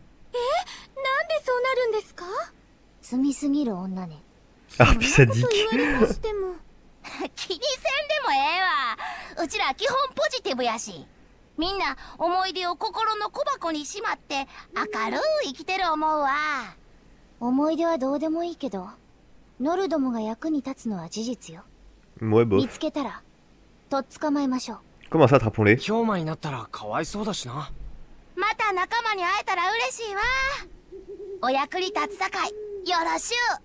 そうなるんですか？罪すぎる女ね。 Ah, puis ça dit 言われましても。 気にせんでもええわ。うちら基本ポジティブやし、みんな思い出を心の小箱にしまって明るい生きてる思うわ。 思い出はどうでもいいけど、ノルドもが役に立つのは事実よ。 Ouais, bof. 見つけたらとっ捕まえましょう。 Comment ça, attrapons-les? 氷馬になったらかわいそうだしな。 また仲間に会えたら嬉しいわ。お役に立つさかいよろしゅう。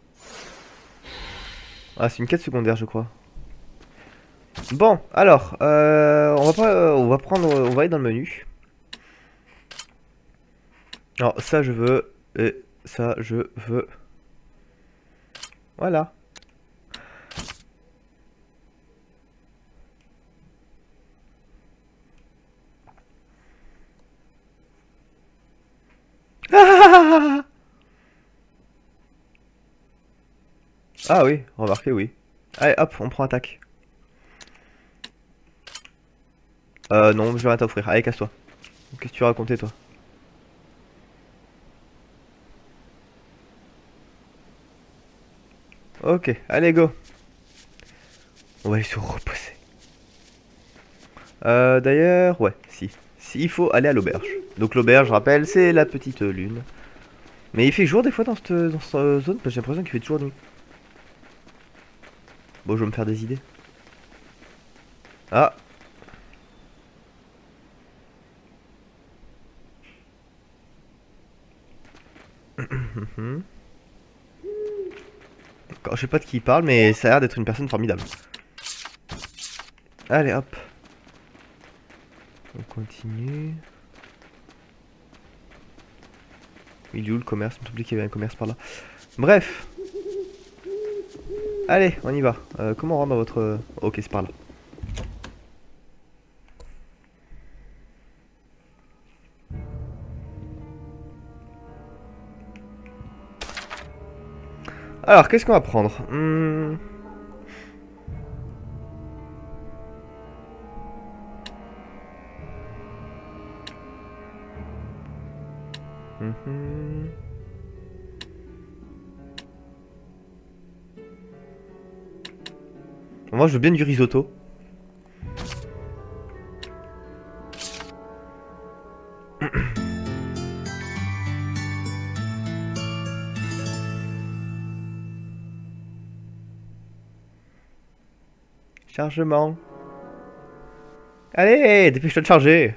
Ah, c'est une quête secondaire, je crois. Bon, alors, on va aller dans le menu. Alors, ça je veux, et ça je veux. Voilà. Ah oui, remarquez, oui. Allez, hop, on prend attaque. Non, je vais rien t'offrir. Allez, casse-toi. Qu'est-ce que tu vas raconter, toi? Ok, allez, go. On va aller se reposer. D'ailleurs, ouais, si. Il faut aller à l'auberge. Donc l'auberge, je rappelle, c'est la petite lune. Mais il fait jour des fois dans cette zone, parce que j'ai l'impression qu'il fait toujours nuit. Bon, je vais me faire des idées. Ah. D'accord, je sais pas de qui il parle, mais ça a l'air d'être une personne formidable. Allez, hop. On continue. Il est où le commerce? Il me semblait qu'il y avait un commerce par là. Bref. Allez, on y va. Comment on rentre dans votre... Ok, c'est par là. Alors, qu'est-ce qu'on va prendre? Moi je veux bien du risotto. Chargement. Allez, dépêche-toi de charger.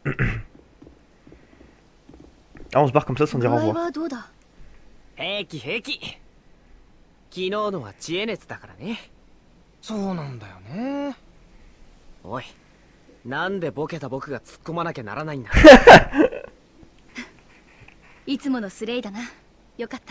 Ah, on se barre comme ça sans dire au revoir. 平気平気。昨日のは知恵熱だからね。そうなんだよね。おい、なんでボケた僕が突っ込まなきゃならないんだ。 いつものスレイだな。よかった。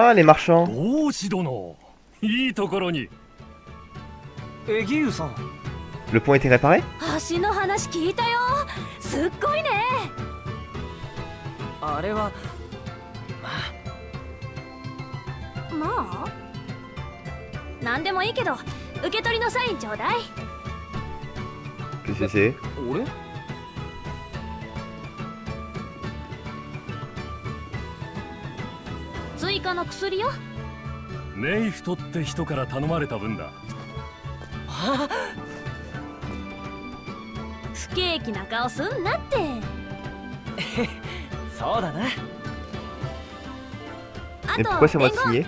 Ah, les marchands. 同志殿、いいところに。 エギウさん。 Le pont a été réparé? 橋の話聞いたよ。すっごいね。 あれはまあなんでもいいけど受け取りのサインちょうだい。 Qu'est-ce que c'est? 俺？ 追加の薬よ。 ネイフトって人から頼まれた分だ。 あ、 不景気な顔すんなって。 そうだな。 Et pourquoi c'est moi de signer?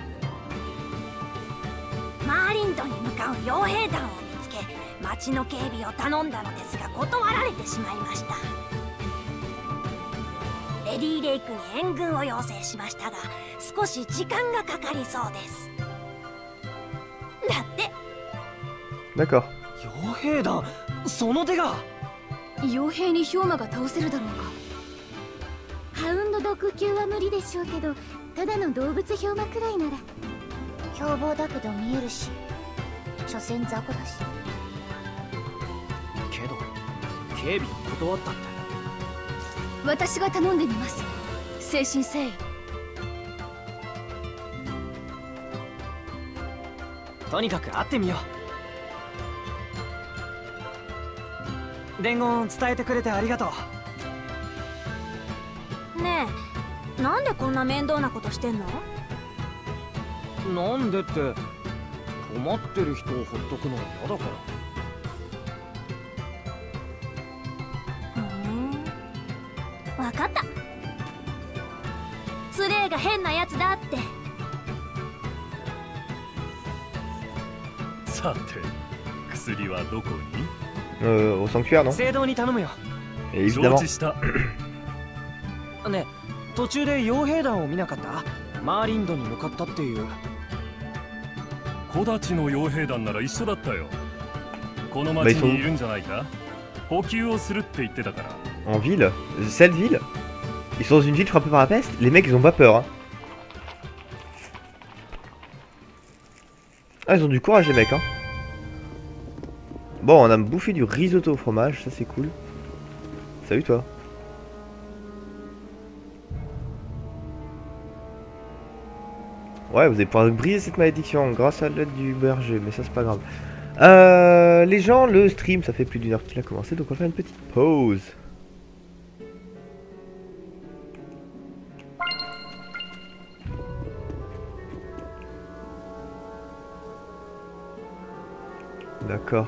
マーリントに向かう傭兵団を見つけ、町の警備を頼んだのですが断られてしまいました。レディーレイクに援軍を要請しましたが、少し時間がかかりそうです。だって。 D'accord. 傭兵団、その手が。 傭兵に氷馬が倒せるだろうか。 ハウンドドッグ級は無理でしょうけど、ただの動物氷馬くらいなら。凶暴だけど見えるし、所詮雑魚だし。 けど警備断ったって。 私が頼んでみます。誠心誠意。 とにかく会ってみよう。伝言伝えてくれてありがとう。 ねえ、なんでこんな面倒なことしてんの？ なんでって、困ってる人をほっとくのは嫌だから。 わかった。ツレーが変なやつだって。 さて、薬はどこに Au sanctuaire, non? 聖堂に頼むよ。 Évidemment. 承知した。 ね、途中で傭兵団を見なかった？マーリンドに向かったっていう。 木立の傭兵団なら一緒だったよ。この町にいるんじゃないか？補給をするって言ってたから。 En ville? Cette ville? Ils sont dans une ville frappée par la peste? Les mecs ils ont pas peur hein. Ah ils ont du courage les mecs hein. Bon on a bouffé du risotto au fromage, ça c'est cool. Salut toi. Ouais vous allez pouvoir briser cette malédiction grâce à l'aide du berger, mais ça c'est pas grave. Les gens, le stream ça fait plus d'1 heure qu'il a commencé donc on va faire une petite pause. D'accord,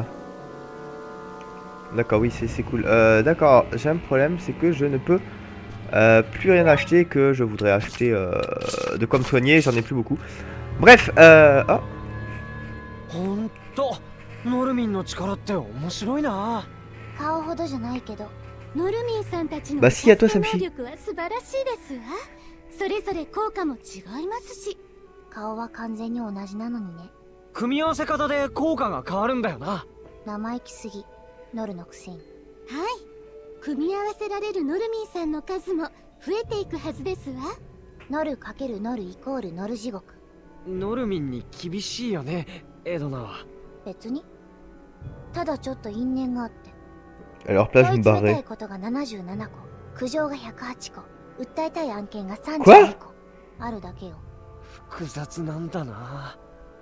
d'accord, oui, c'est cool. D'accord, j'ai un problème, c'est que je ne peux plus rien acheter que je voudrais acheter de quoi me soigner, j'en ai plus beaucoup. Bref, oh. ノルミンの力って面白いな。 顔ほどじゃないけど、ノルミンさんたちの能力は素晴らしいですわ。それぞれ効果も違いますし、顔は完全に同じなのにね。 組み合わせ方で効果が変わるんだよな。 生意気すぎ、ノルのくせに。はい、組み合わせられるノルミンさんの数も増えていくはずですわ。ノル×ノルイコールノル地獄。 ノルミンに厳しいよね、エドナは。 別に。ただちょっと因縁があって。 Alors place une 問い詰め barrée. たいことが77個、苦情が108個、訴えたい案件が32個あるだけよ。 複雑なんだな。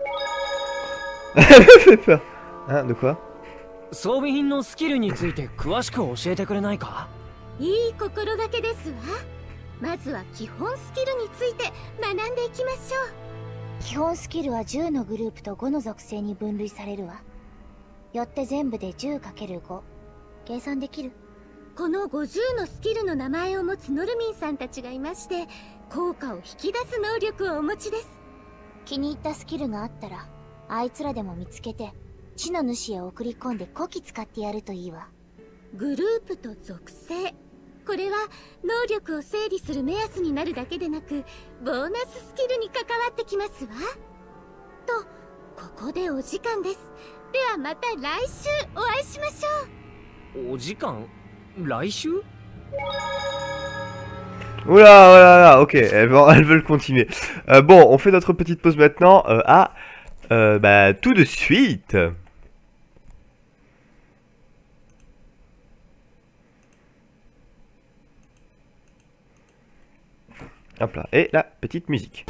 fait peur. Hein, de quoi? 装備品のスキルについて詳しく教えてくれないか？ いい心がけですわ。まずは基本スキルについて学んでいきましょう。基本スキルは10のグループと5の属性に分類されるわ。よって全部で 10×5 計算できる？この50のスキルの名前を持つノルミンさんたちがいまして、効果を引き出す能力をお持ちです。気に入ったスキルがあったらあいつらでも見つけて地の主へ送り込んでこき使ってやるといいわ。グループと属性、これは能力を整理する目安になるだけでなく、ボーナススキルに関わってきますわ。と、ここでお時間です。ではまた来週お会いしましょう。 お時間？来週？ Oula, oula, oula, ok, elles veulent continuer. Bon, on fait notre petite pause maintenant. Bah, tout de suite. Hop là, et la petite musique.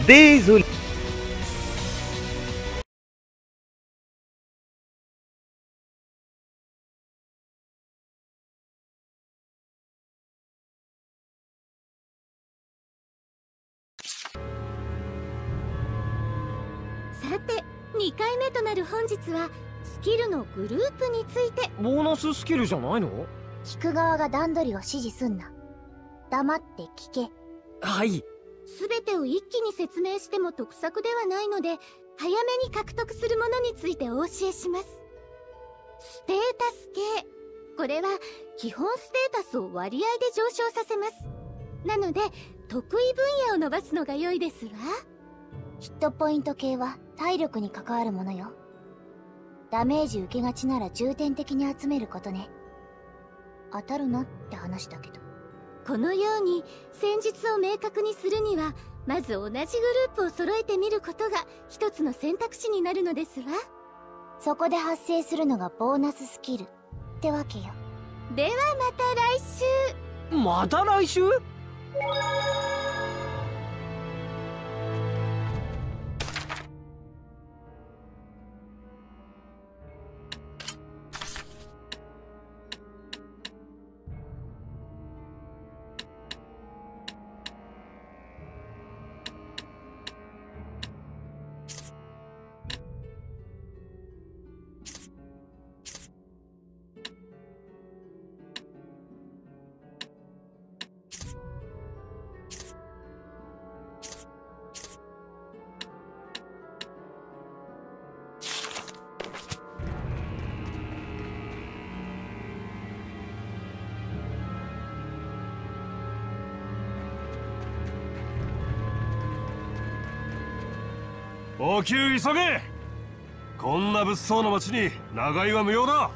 Désolé. さて2回目となる本日はスキルのグループについて。 ボーナススキルじゃないの？ 聞く側が段取りを指示すんな。黙って聞け。 はい。 全てを一気に説明しても得策ではないので、早めに獲得するものについてお教えします。ステータス系。これは基本ステータスを割合で上昇させます。なので得意分野を伸ばすのが良いですわ。 ヒットポイント系は体力に関わるものよ。ダメージ受けがちなら重点的に集めることね。当たるなって話だけど。 このように戦術を明確にするには、まず同じグループを揃えてみることが一つの選択肢になるのですわ。 そこで発生するのがボーナススキルってわけよ。 ではまた来週。 また来週？ 補給急げ。こんな物騒な町に長居は無用だ。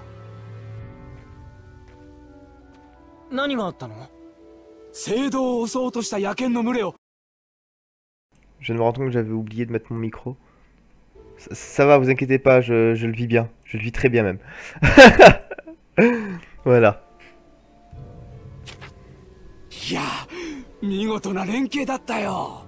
何があったの？ 聖堂を襲おうとした野犬の群れを。 Je viens de me rendre compte que j'avais oublié de mettre mon micro. Ça va, vous inquiétez pas, je le vis bien. Je le vis très bien même. Voilà. いや、見事な連携だったよ。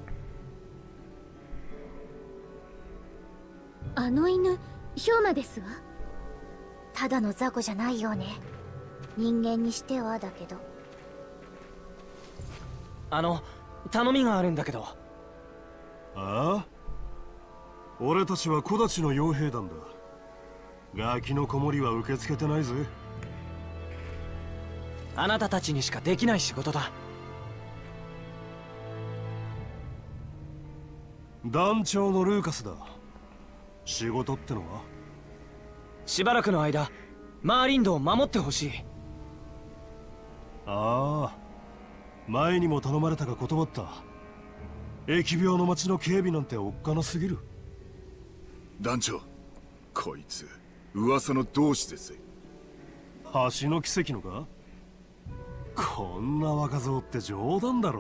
あの犬、氷馬ですわ。 ただの雑魚じゃないようね。人間にしてはだけど。 頼みがあるんだけど。 ああ？俺たちは木立の傭兵団だ。ガキの子守は受け付けてないぜ。 あなたたちにしかできない仕事だ。 団長のルーカスだ。仕事ってのは？ しばらくの間マーリンドを守ってほしい。 ああ、前にも頼まれたが断った。疫病の町の警備なんておっかなすぎる。 団長、こいつ噂の同志ですぜ。 橋の奇跡のか？こんな若造って冗談だろ。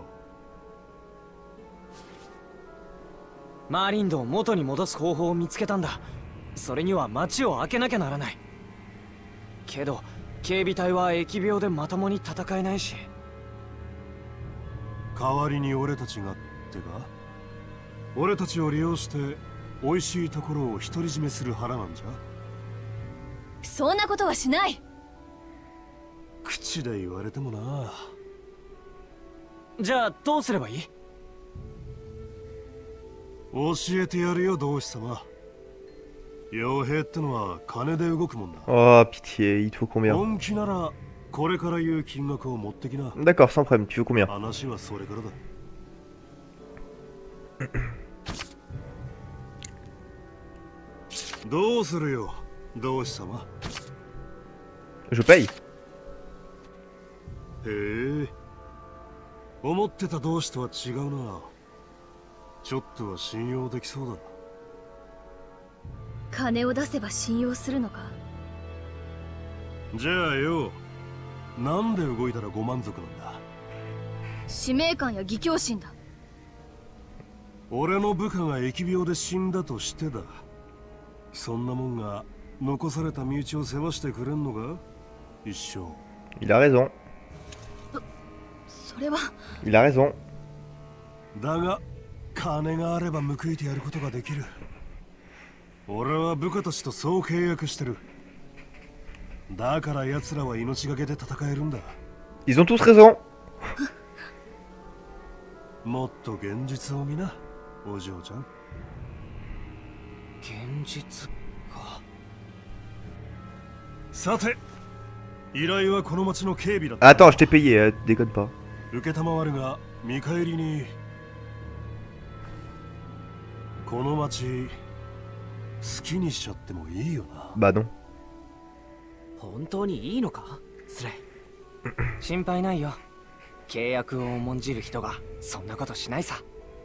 マーリンドを元に戻す方法を見つけたんだ。それには町を開けなきゃならない。けど警備隊は疫病でまともに戦えないし。 代わりに俺たちがってか？俺たちを利用して美味しいところを独り占めする腹なんじゃ？ そんなことはしない。 口で言われてもな。 じゃあどうすればいい？ 教えてやるよ、同志様。傭兵ってのは金で動くもんだ。 Oh, pitié, il te faut combien? 本気ならこれから言う金額を持ってきな。 D'accord, sans problème, tu veux combien? 話はそれからだ。どうするよ、同志様。 Je paye. へえ、思ってた同志とは違うな。ちょっとは信用できそうだ。 金を出せば信用するのか？ じゃあよ、なんで動いたらご満足なんだ？ 使命感や義兄心だ。 俺の部下が疫病で死んだとしてだ。そんなもんが残された身内を世話してくれんのか？一生。 Il a raison. それは。 Il a raison. だが金があれば報いてやることができる。俺は部下たちとそう契約してる。だから奴らは命がけで戦えるんだ。 Ils ont tous raison. もっと現実を見な、お嬢ちゃん。 現実か。 さて、依頼はこの町の警備だった。 Attends, je t'ai payé, déconne pas. 受けたまわるが、見返りにこの町好きにしちゃってもいいよな。 Bah non. 本当にいいのかスレイ。心配ないよ。契約を重んじる人がそんなことしないさ。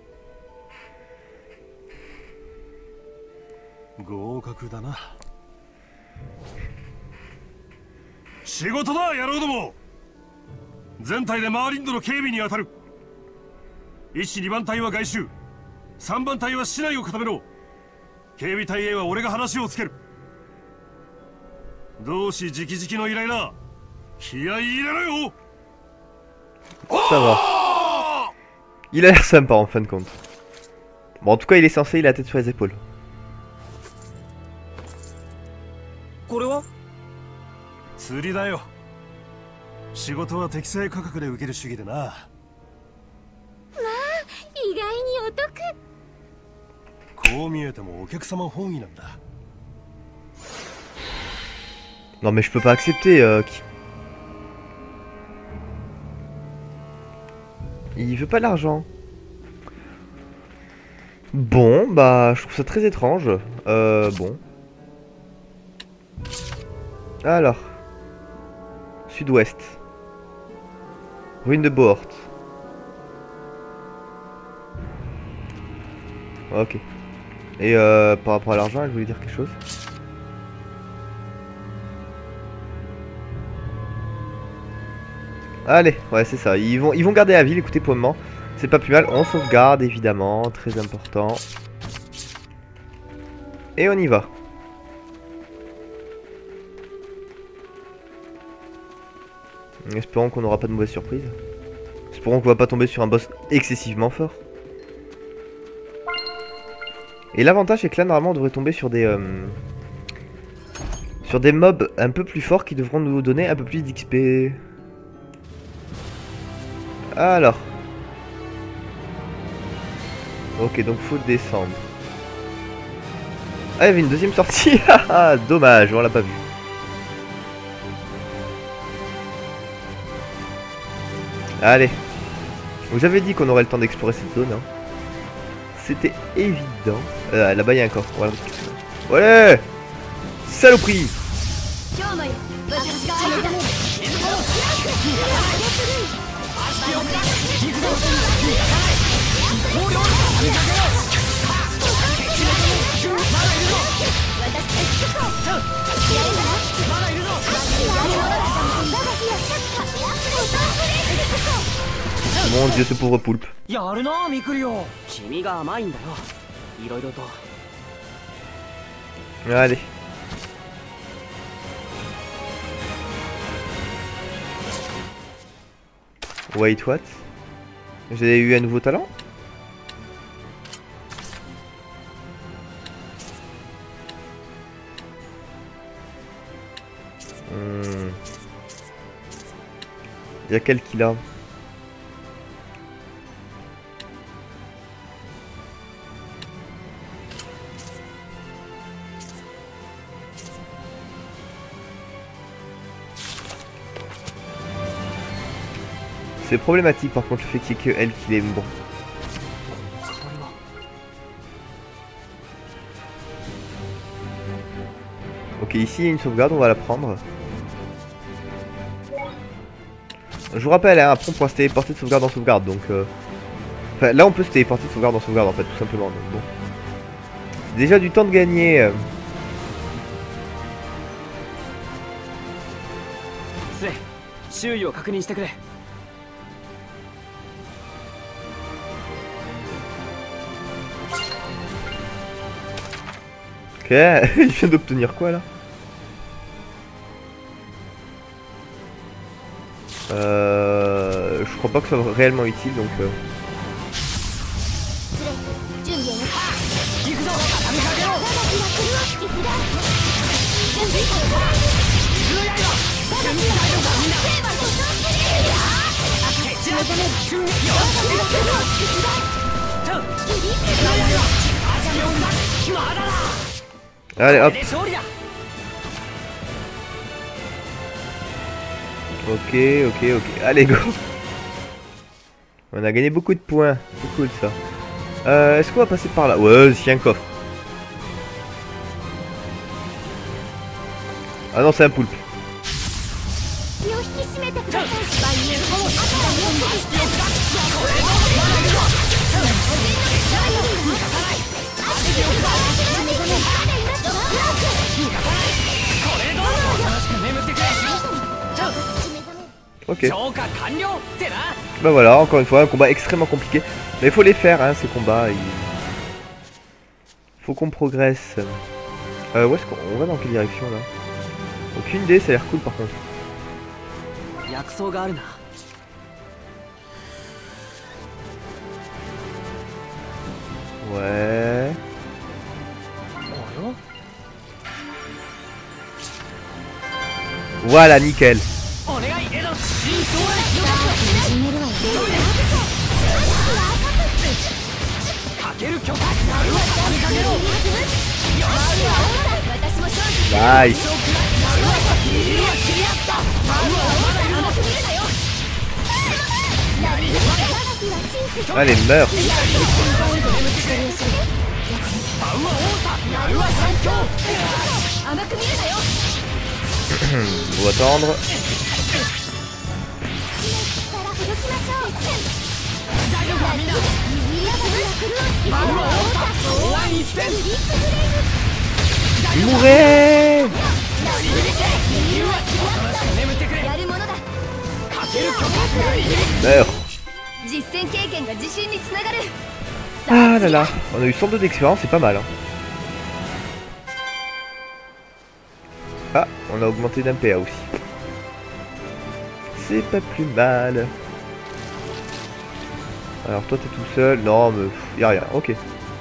合格だな。仕事だ野郎ども。全体でマーリンドの警備に当たる。1、2番隊は外周、3番隊は市内を固めろ。警備隊へは俺が話をつける。同志直々の依頼だ。気合い入れろよ。 Ça va. Il a l'air sympa en fin de compte. Bon, en tout cas, il est censé, il a la tête sur les épaules. これは釣りだよ。仕事は適正価格で受ける主義でな。 まあ意外にお得。 こう見えてもお客様本位なんだ。 Non mais je peux pas accepter. Il veut pas l'argent. Bon, bah je trouve ça très étrange. Bon. Alors. Sud-ouest. Ruine de Bohort. Ok. Et par rapport à l'argent, elle voulait dire quelque chose. Allez, ouais c'est ça, ils vont garder la ville, écoutez pour le moment. C'est pas plus mal, on sauvegarde évidemment, très important. Et on y va. Espérons qu'on n'aura pas de mauvaise surprise. Espérons qu'on va pas tomber sur un boss excessivement fort. Et l'avantage c'est que là normalement on devrait tomber sur des mobs un peu plus forts qui devront nous donner un peu plus d'XP. Alors. Ok, donc faut descendre. Ah, il y avait une deuxième sortie. Dommage, on l'a pas vu. Allez. J'avais dit qu'on aurait le temps d'explorer cette zone. Hein. C'était évident. Là-bas, il y a un coffre. Voilà. Ouais. Saloperie. Mon dieu, ce pauvre poulpe. やるなミクリオ。君が甘いんだよ。いろいろと。 Allez. Wait, what? J'ai eu un nouveau talent? Il y a quel qu'il a? C'est problématique par contre le fait qu'il y ait que elle qui l'aime bon. Ok, ici il y a une sauvegarde, on va la prendre. Je vous rappelle, hein, après on pourra se téléporter de sauvegarde en sauvegarde, donc... Enfin, là on peut se téléporter de sauvegarde en sauvegarde en fait, tout simplement, donc bon. C'est déjà du temps de gagner. Ok, il vient d'obtenir quoi là? Je crois pas que ce soit réellement utile donc... Allez hop. Ok, ok, ok. Allez go. On a gagné beaucoup de points. C'est cool ça. Est-ce qu'on va passer par là? Ouais, c'est un coffre. Ah non, c'est un poulpe. Ok. Bah voilà, encore une fois, un combat extrêmement compliqué. Mais il faut les faire, hein, ces combats. Il faut qu'on progresse. Où est-ce qu'on va, dans quelle direction là? Aucune idée, ça a l'air cool par contre. Ouais. Voilà, nickel. Nice. Allez, meurs. On va attendre. Mourez! Meurs. Ah là là, on a eu 102 d'expérience, c'est pas mal hein. Ah, on a augmenté d'un PA aussi. C'est pas plus mal. Alors toi t'es tout seul. Non mais y'a rien, ok.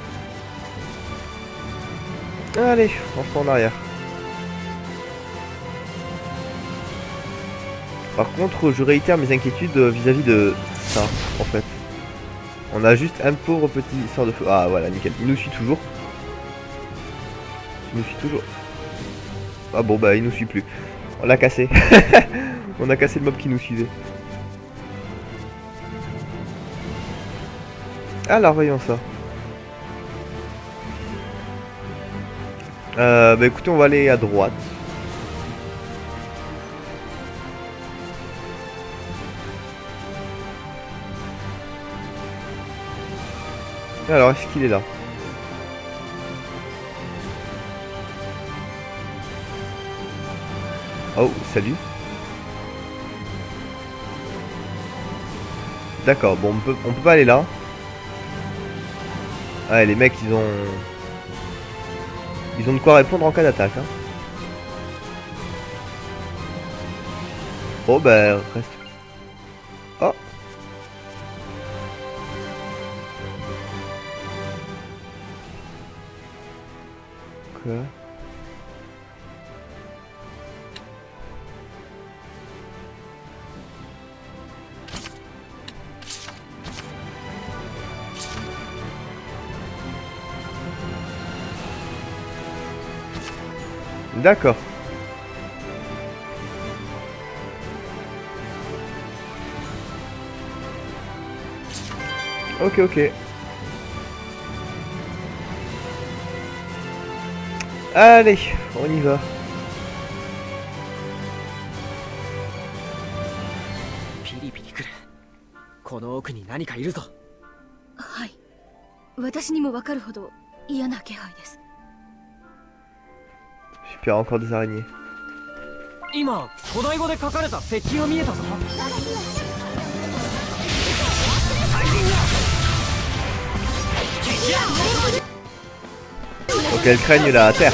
Allez, on se prend en arrière. Par contre, je réitère mes inquiétudes vis-à-vis de ça, en fait. On a juste un pauvre petit sort de feu. Ah voilà, nickel. Il nous suit toujours. Il nous suit toujours. Ah bon bah il nous suit plus. On l'a cassé. On a cassé le mob qui nous suivait. Alors voyons ça. Bah écoutez, on va aller à droite. Alors, est-ce qu'il est là? Oh, salut. D'accord, bon, on peut pas aller là. Ah, les mecs, ils ont de quoi répondre en cas d'attaque. Hein. Oh, bah, reste. Oh. Quoi? D'accord. Ok, ok. Allez, on y va. Super, encore des araignées. Faut qu'elles craignent la terre.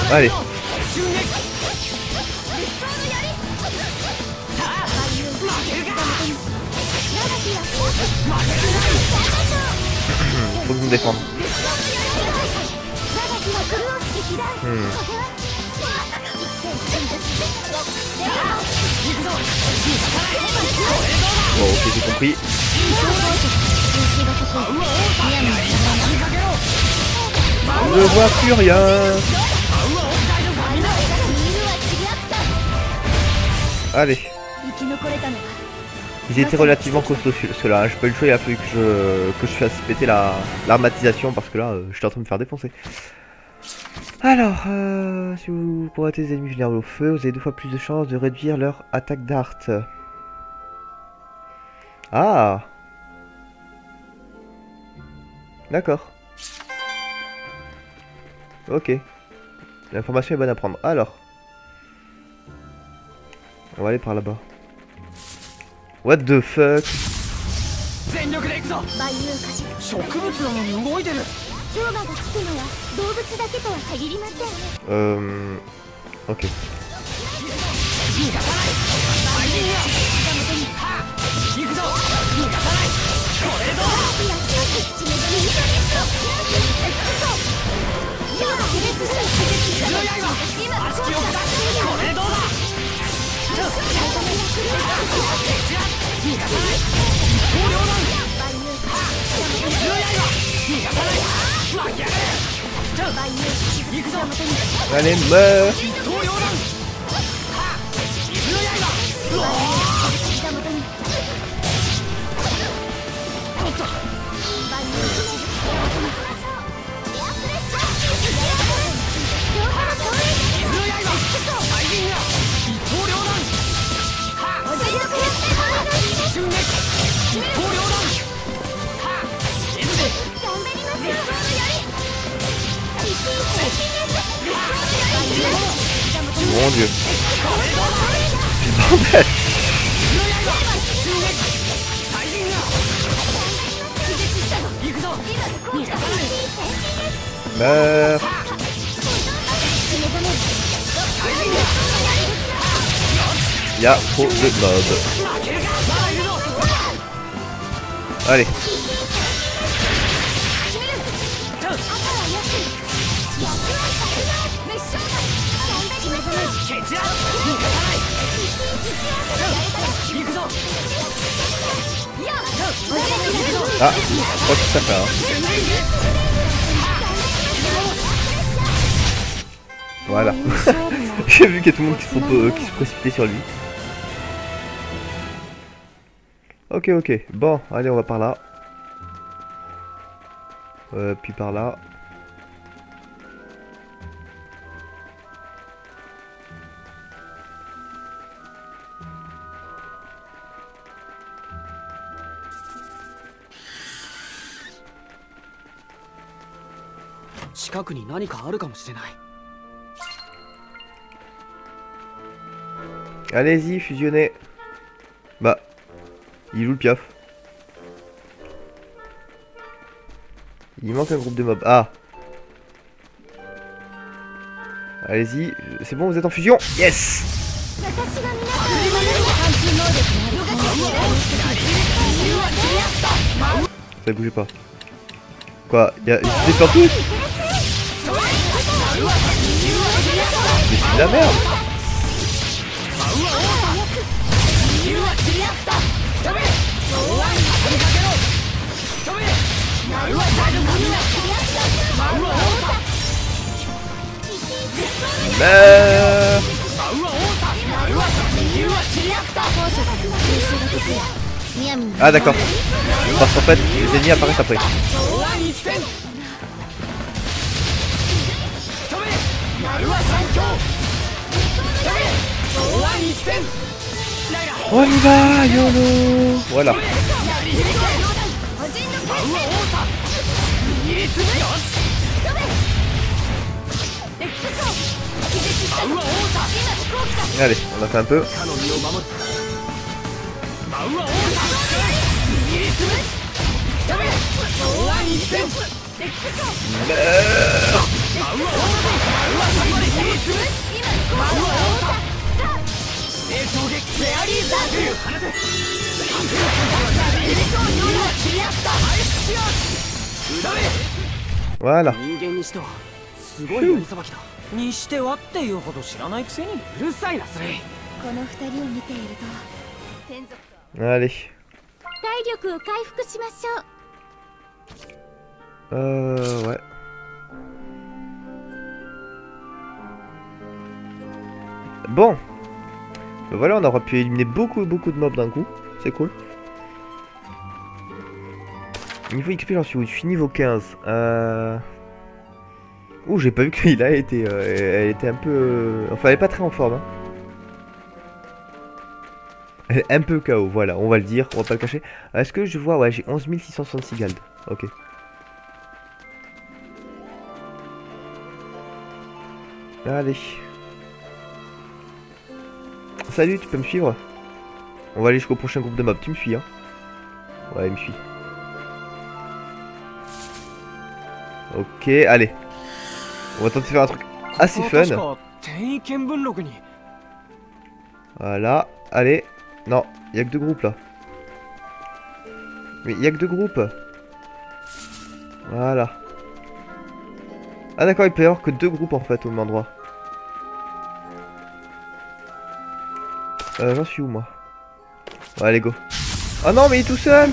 Allez. Faut que vous me défendre. Bon, ok, j'ai compris. Je vois plus rien. Allez. Ils étaient relativement costauds ceux-là. J'ai pas eu le choix, il a fallu que je fasse péter l'armatisation parce que là, j'étais en train de me faire défoncer. Alors, si vous combattez des ennemis vulnérables au feu, vous avez 2 fois plus de chances de réduire leur attaque d'art. Ah! D'accord. Ok. L'information est bonne à prendre. Alors. On va aller par là-bas. What the fuck? Ok. Allez, meurs. Mon Dieu. Bordel. Meurs. Il y a trop de mobs. Allez. Ah, je crois que ça fait. Voilà. J'ai vu qu'il y a tout le monde qui se précipitait sur lui. Ok, ok. Bon, allez, on va par là. Puis par là. Allez-y, fusionnez. Bah, il joue le piaf. Il manque un groupe de mobs. Ah. Allez-y, c'est bon, vous êtes en fusion. Yes. Ça bougeait pas. Quoi? Ils étaient sur tous. Mais c'est de la merde. Ah d'accord. Parce qu'en fait, les ennemis apparaissent après. On y va, YOLO. Voilà. Allez, on a fait un peu. Voilà. 人間にしてはすごい槍さばきだ。にしてはっていうほど知らないくせに。うるさいなスレイ。 この二人を見ていると天族と Allez. 体力を回復しましょう。 Ouais. Bon. Ben voilà, on aura pu éliminer beaucoup de mobs d'un coup. C'est cool. Niveau XP, j'en suis où? Je suis niveau 15. Ouh, j'ai pas vu qu'il a été... elle était un peu... Enfin, elle est pas très en forme. Hein. Elle est un peu KO, voilà, on va le dire, on va pas le cacher. Est-ce que je vois... Ouais, j'ai 11 666 gold. Ok. Allez. Salut, tu peux me suivre? On va aller jusqu'au prochain groupe de mobs. Tu me suis, hein? Ouais, il me suit. Ok, allez. On va tenter de faire un truc assez fun. Voilà, allez. Non, il y a que 2 groupes là. Mais il y a que 2 groupes. Voilà. Ah d'accord, il peut y avoir que 2 groupes en fait au même endroit. J'en suis où moi? Ouais, allez go. Oh non, mais il est tout seul.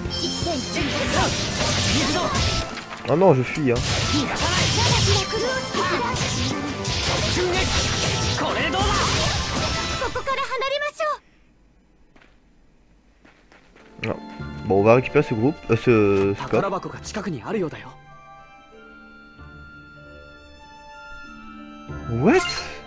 Oh non, je fuis, hein. Non. Bon, on va récupérer ce groupe, ce corps. What?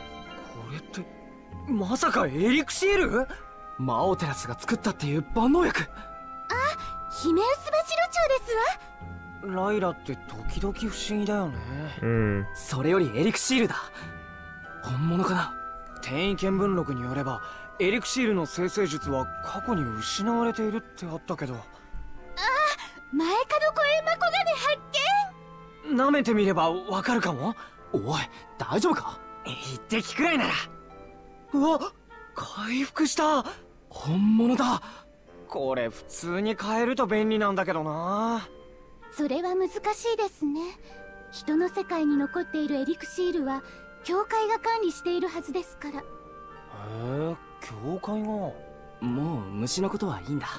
まさかエリクシール？魔王テラスが作ったっていう万能薬。 ヒメウスバシロチョウですわ。 ライラって時々不思議だよね。 うん。 それよりエリクシールだ。本物かな？転移見聞録によればエリクシールの生成術は過去に失われているってあったけど。 前角コエンマコガネ発見。舐めてみればわかるかも。おい、大丈夫か？一滴くらいなら。うわ、回復した。本物だ。これ普通に買えると便利なんだけどな。 それは難しいですね。人の世界に残っているエリクシールは教会が管理しているはずですから。 へえ、教会が。もう虫のことはいいんだ。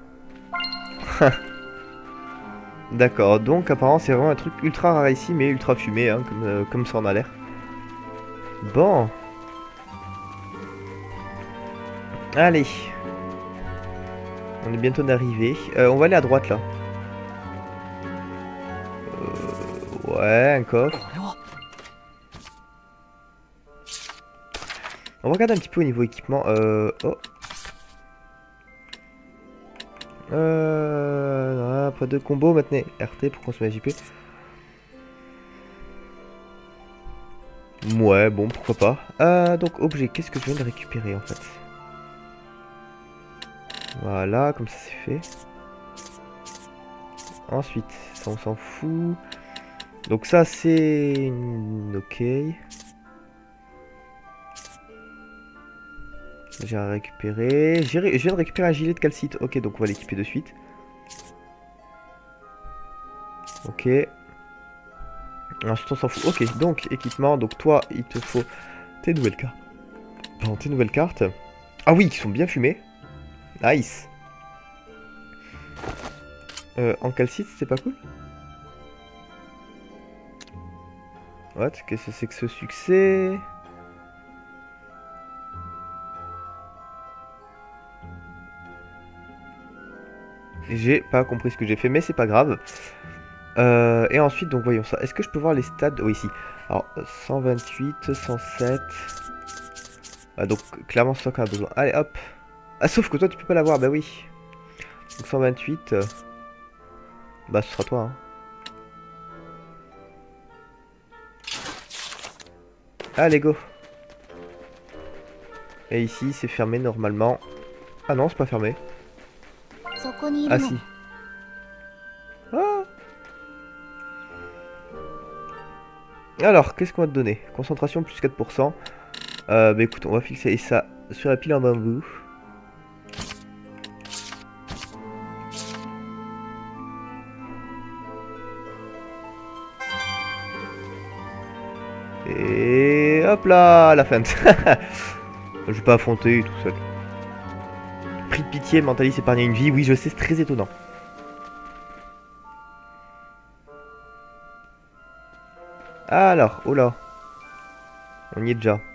D'accord, donc apparemment c'est vraiment un truc ultra rare ici mais ultra fumé hein, comme ça en a l'air. Bon. Allez. On est bientôt d'arriver. On va aller à droite là. Ouais, un coffre. On va regarder un petit peu au niveau équipement. Oh. Non, pas de combo maintenant. RT pour consommer JP. Ouais, bon, pourquoi pas. Donc, objet, qu'est-ce que je viens de récupérer en fait? Voilà, comme ça c'est fait. Ensuite, ça on s'en fout. Donc ça c'est... Ok. J'ai récupéré... Je viens de récupérer un gilet de calcite. Ok, donc on va l'équiper de suite. Ok. Ensuite on s'en fout. Ok, donc équipement. Donc toi, il te faut tes nouvelles cartes. Pardon, tes nouvelles cartes. Ah oui, qui sont bien fumées. Nice. En calcite, c'était pas cool? What? Qu'est-ce que c'est que ce succès? J'ai pas compris ce que j'ai fait, mais c'est pas grave. Et ensuite, donc voyons ça. Est-ce que je peux voir les stats? Oui, ici. Alors, 128, 107. Ah, donc, clairement, c'est ça qu'on a besoin. Allez, hop. Ah, sauf que toi, tu peux pas l'avoir, bah oui. Donc, 128. Bah, ce sera toi, hein. Allez, go. Et ici, c'est fermé normalement. Ah non, c'est pas fermé. Ah si. Ah. Alors, qu'est-ce qu'on va te donner? Concentration plus 4%. Bah écoute, on va fixer ça sur la pile en bambou. Et hop là, la feinte. Je vais pas affronter tout seul. Prix de pitié, Mentalis épargner une vie. Oui, je sais, c'est très étonnant. Alors, oh là. On y est déjà.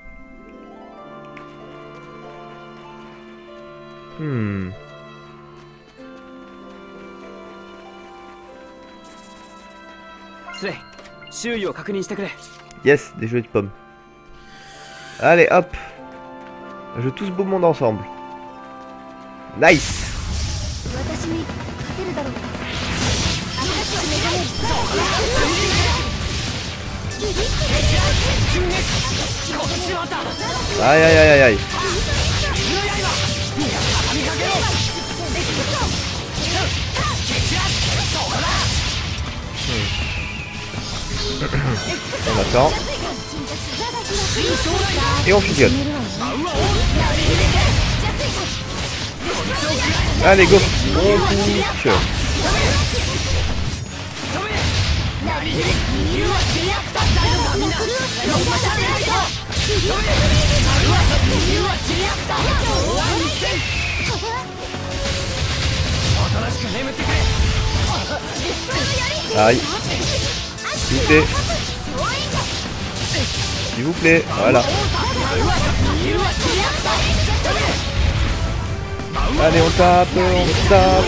Yes, des jeux de pommes. Allez, hop. Je tout ce beau monde ensemble. Nice. Aïe aïe aïe aïe aïe. On attend. Et on fusionne. Allez go. On push. Aïe. S'il vous plaît. S'il vous plaît. Voilà. Allez, on tape, on tape.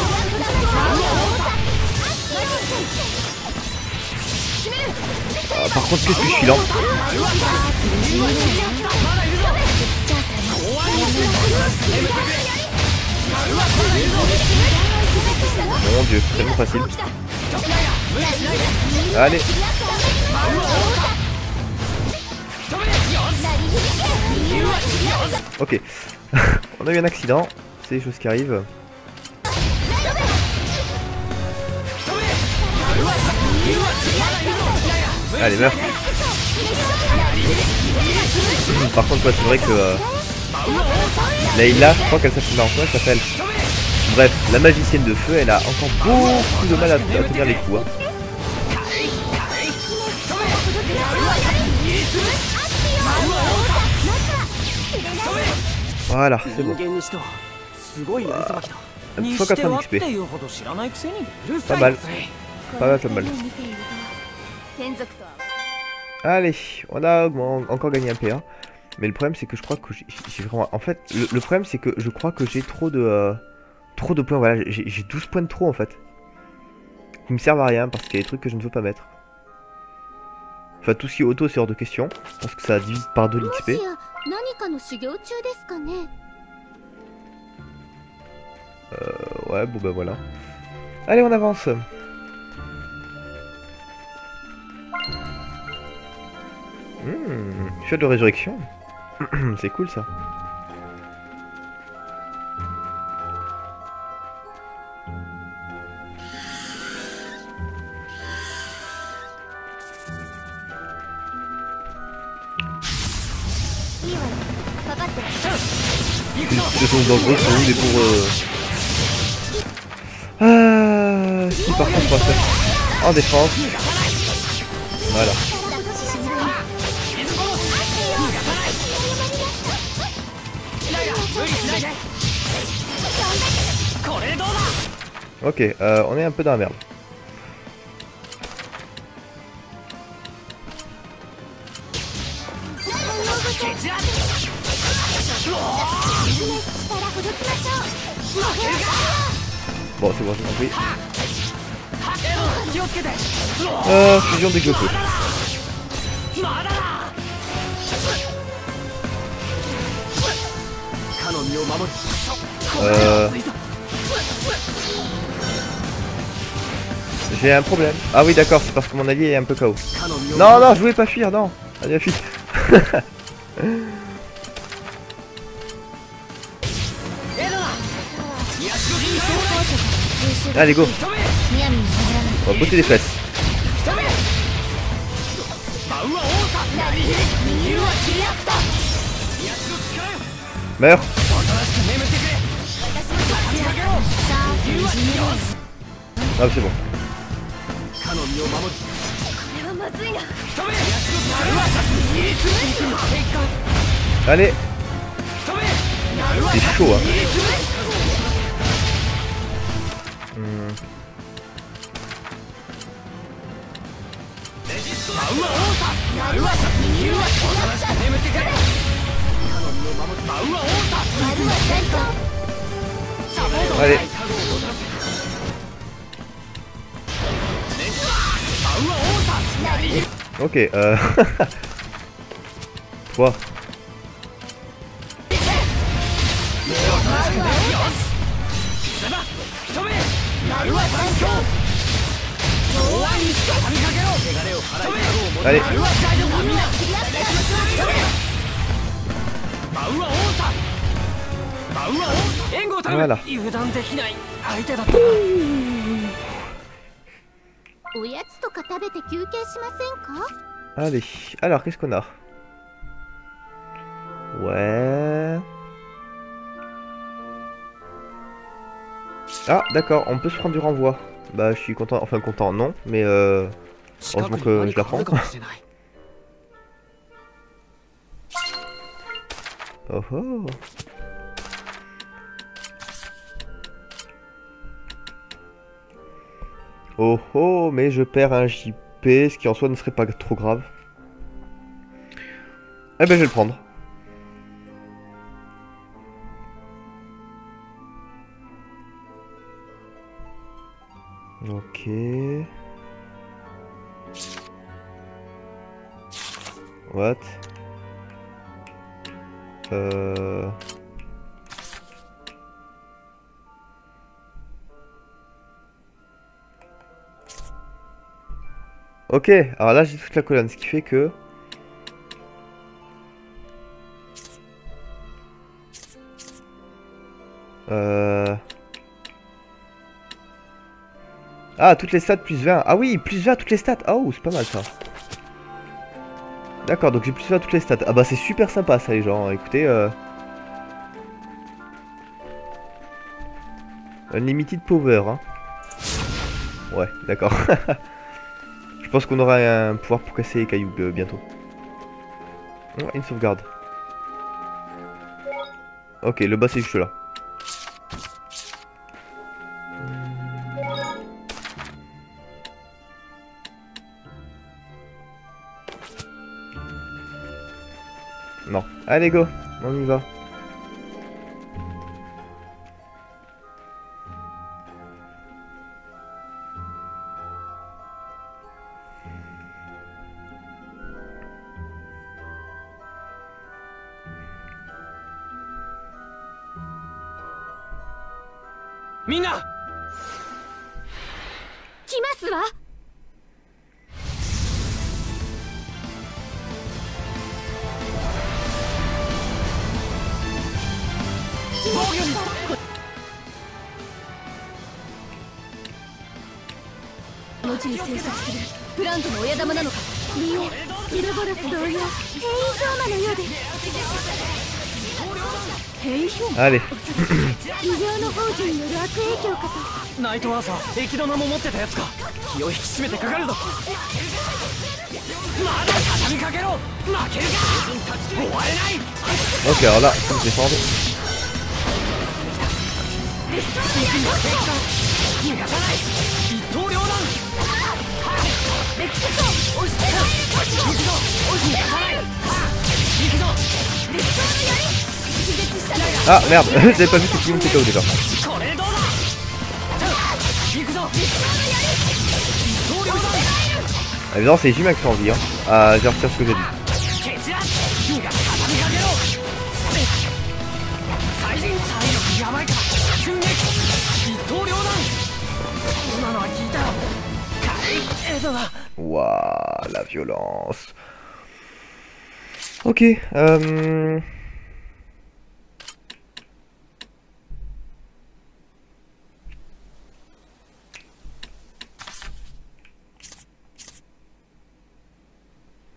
Par contre, qu'est-ce que je suis lent. Mon dieu, c'est tellement facile. Allez. Ok. On a eu un accident. C'est des choses qui arrivent. Allez, meurs. Par contre, ouais, c'est vrai que Layla, je crois qu'elle s'appelle Marco, elle s'appelle. Bref, la magicienne de feu, elle a encore beaucoup de mal à tenir les coups. Hein. Voilà, c'est bon. 180 XP. Pas mal. Pas mal, pas mal. Allez, on a encore gagné un PA. Mais le problème c'est que je crois que j'ai vraiment... En fait, le problème c'est que je crois que j'ai trop de points. Voilà, j'ai 12 points de trop en fait. Qui me servent à rien parce qu'il y a des trucs que je ne veux pas mettre. Enfin, tout ce qui est auto c'est hors de question. Parce que ça divise par 2 l'XP. Ouais, bon bah voilà. Allez, on avance. Fête de résurrection. C'est cool ça. Ce sont dangereux pour vous, des pauvres... Si par contre on va faire en défense. Voilà. Ok, on est un peu dans la merde. Bon, c'est bon, j'ai compris. Fusion dès que je peux. J'ai un problème. Ah oui, d'accord, c'est parce que mon allié est un peu KO. Non, non, je voulais pas fuir, non. Allez, fuite. Allez, go. On va botter les fesses. Meurs. Ah c'est bon. Allez. C'est chaud hein. Allez. Ok, 3. Allez. Voilà. おやつとか食べて休憩しませんか？ Allez, alors qu'est-ce qu'on a? Ouais. Ah d'accord, on peut se prendre du renvoi. Bah je suis content, enfin content non, mais heureusement que je la prends. Oh oh. Oh oh, mais je perds un JP, ce qui en soi ne serait pas trop grave. Eh ben je vais le prendre. Ok. What? Ok, alors là j'ai toute la colonne, ce qui fait que... Ah, toutes les stats plus 20. Ah oui, plus 20 toutes les stats. Oh, c'est pas mal ça. D'accord, donc j'ai plus 20 toutes les stats. Ah bah c'est super sympa ça les gens, écoutez. Unlimited Power, hein. Ouais, d'accord. Je pense qu'on aura un pouvoir pour casser les cailloux bientôt. Oh, une sauvegarde. Ok, le bas c'est juste là. Non. Allez go, on y va. Mina! 来ますわ。 この地に生息するプラントの親玉なのか。 いえ、ウルボロス同様、変異氷魔のようです。 変異氷魔。 Allez. 異形の宝珠による悪影響かと。 ナイトアーサー、液の名も持ってたやつか。気を引き締めてかかるぞ。まだ畳みかけろ。負けるか。終われない。 Ok, alors là, faut se défendre. 逃がさない。一刀両断。レックス押して行くぞ。押して逃がさない。行くぞ。レックスの槍。気絶したら。 Ah merde, j'avais pas vu que tout le monde était KO déjà. これでどうだ。行くぞ。レックスの槍。一刀両断。 Évidemment, c'est les humains qui sont en vie, hein. Ah, j'ai retiré ce que j'ai dit. Waouh, la violence. Ok,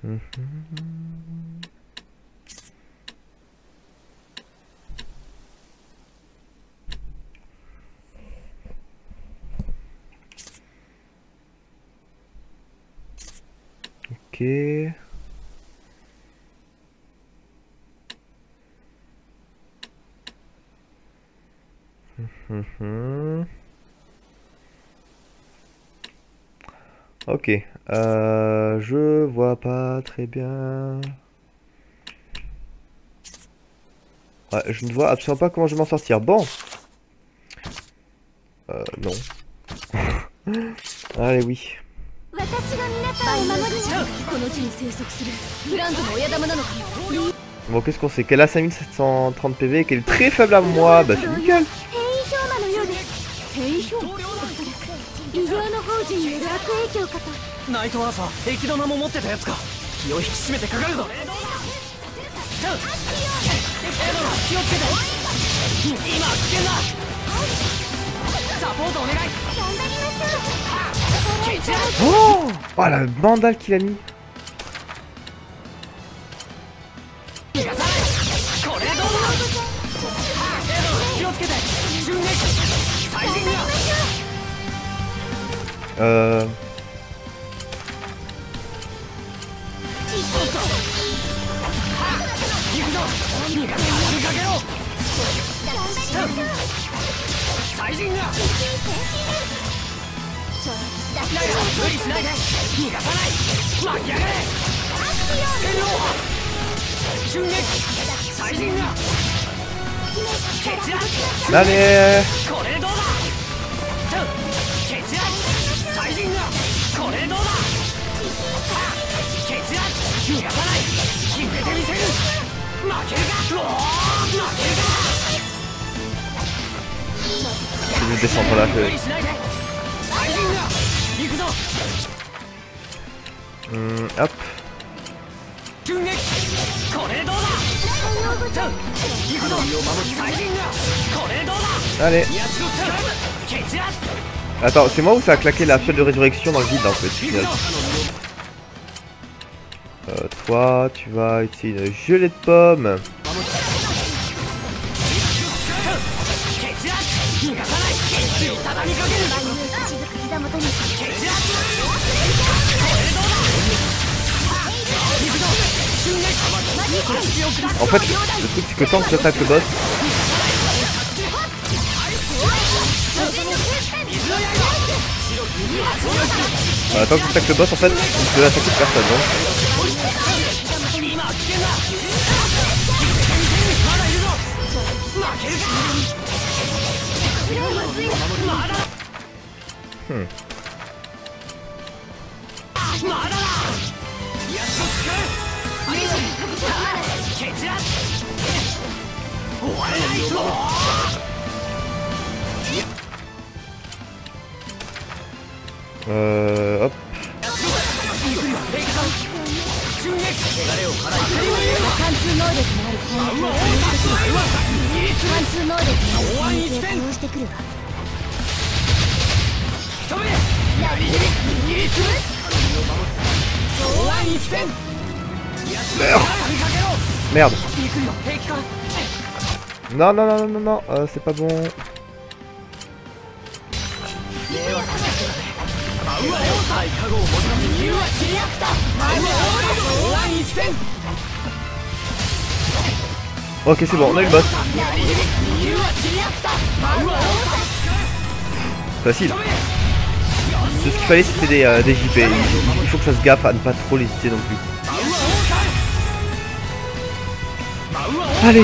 Ok. Ok, je vois pas très bien. Ouais, je ne vois absolument pas comment je vais m'en sortir. Bon. Non. Allez, oui. Bon, qu'est-ce qu'on sait? Qu'elle a 5730 PV et qu'elle est très faible à moi. Bah, c'est nickel. ナイトアーサー壁玉も持ってたやつか。気を引き締めてかかるぞ。エドラ気をつけて。今危険だ。サポートお願い。 Oh, oh la bandale qu'il a mis. Allez. Je vais descendre là. Hop. Allez. Attends, c'est moi ou ça a claqué la fiole de résurrection dans le vide en fait. Toi, tu vas utiliser une gelée de pomme. En fait, le truc c'est que tant que j'attaque le boss, tant que j'attaque le boss, en fait, je peux attaquer personne. Hop. Merde. Non, non, non, non, non, c'est pas bon. Ok, c'est bon, on a eu le boss. Facile. Tout ce qu'il fallait c'était des JP. Il faut que je fasse gaffe à ne pas trop l'hésiter non plus. Allez.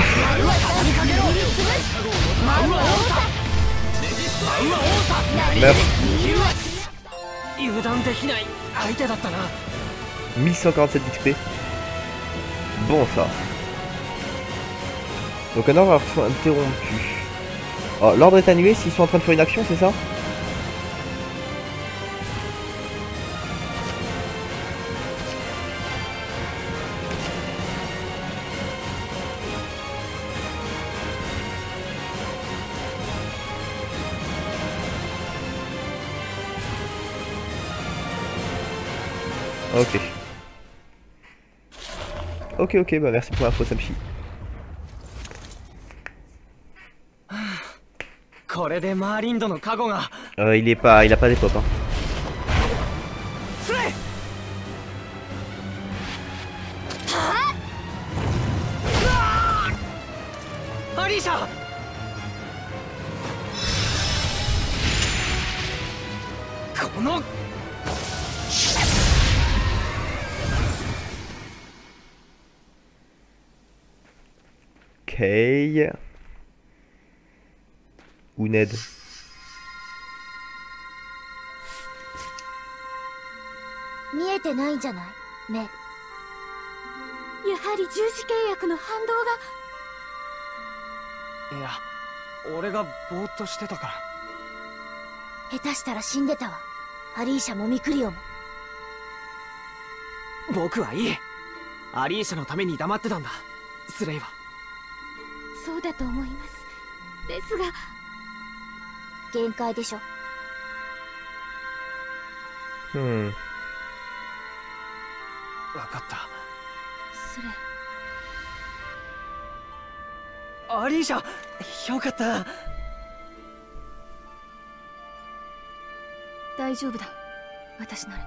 Merde. 1147 XP. Bon ça. Donc un ordre interrompu. Oh, l'ordre est annulé s'ils sont en train de faire une action, c'est ça? Ok. ok, bah merci pour l'info, Samchi. Il a pas des pop, hein. Ok. Ou Ned. 見えてないんじゃない目。やはり十字契約の反動が。いや、俺がぼーっとしてたから。 下手したら死んでたわ。アリーシャもミクリオも。 僕はいい。アリーシャのために黙ってたんだ、スレイは。 そうだと思います。ですが限界でしょ。 分かった。 スレイ。 アリーシャ、よかった。 大丈夫だ、私なら。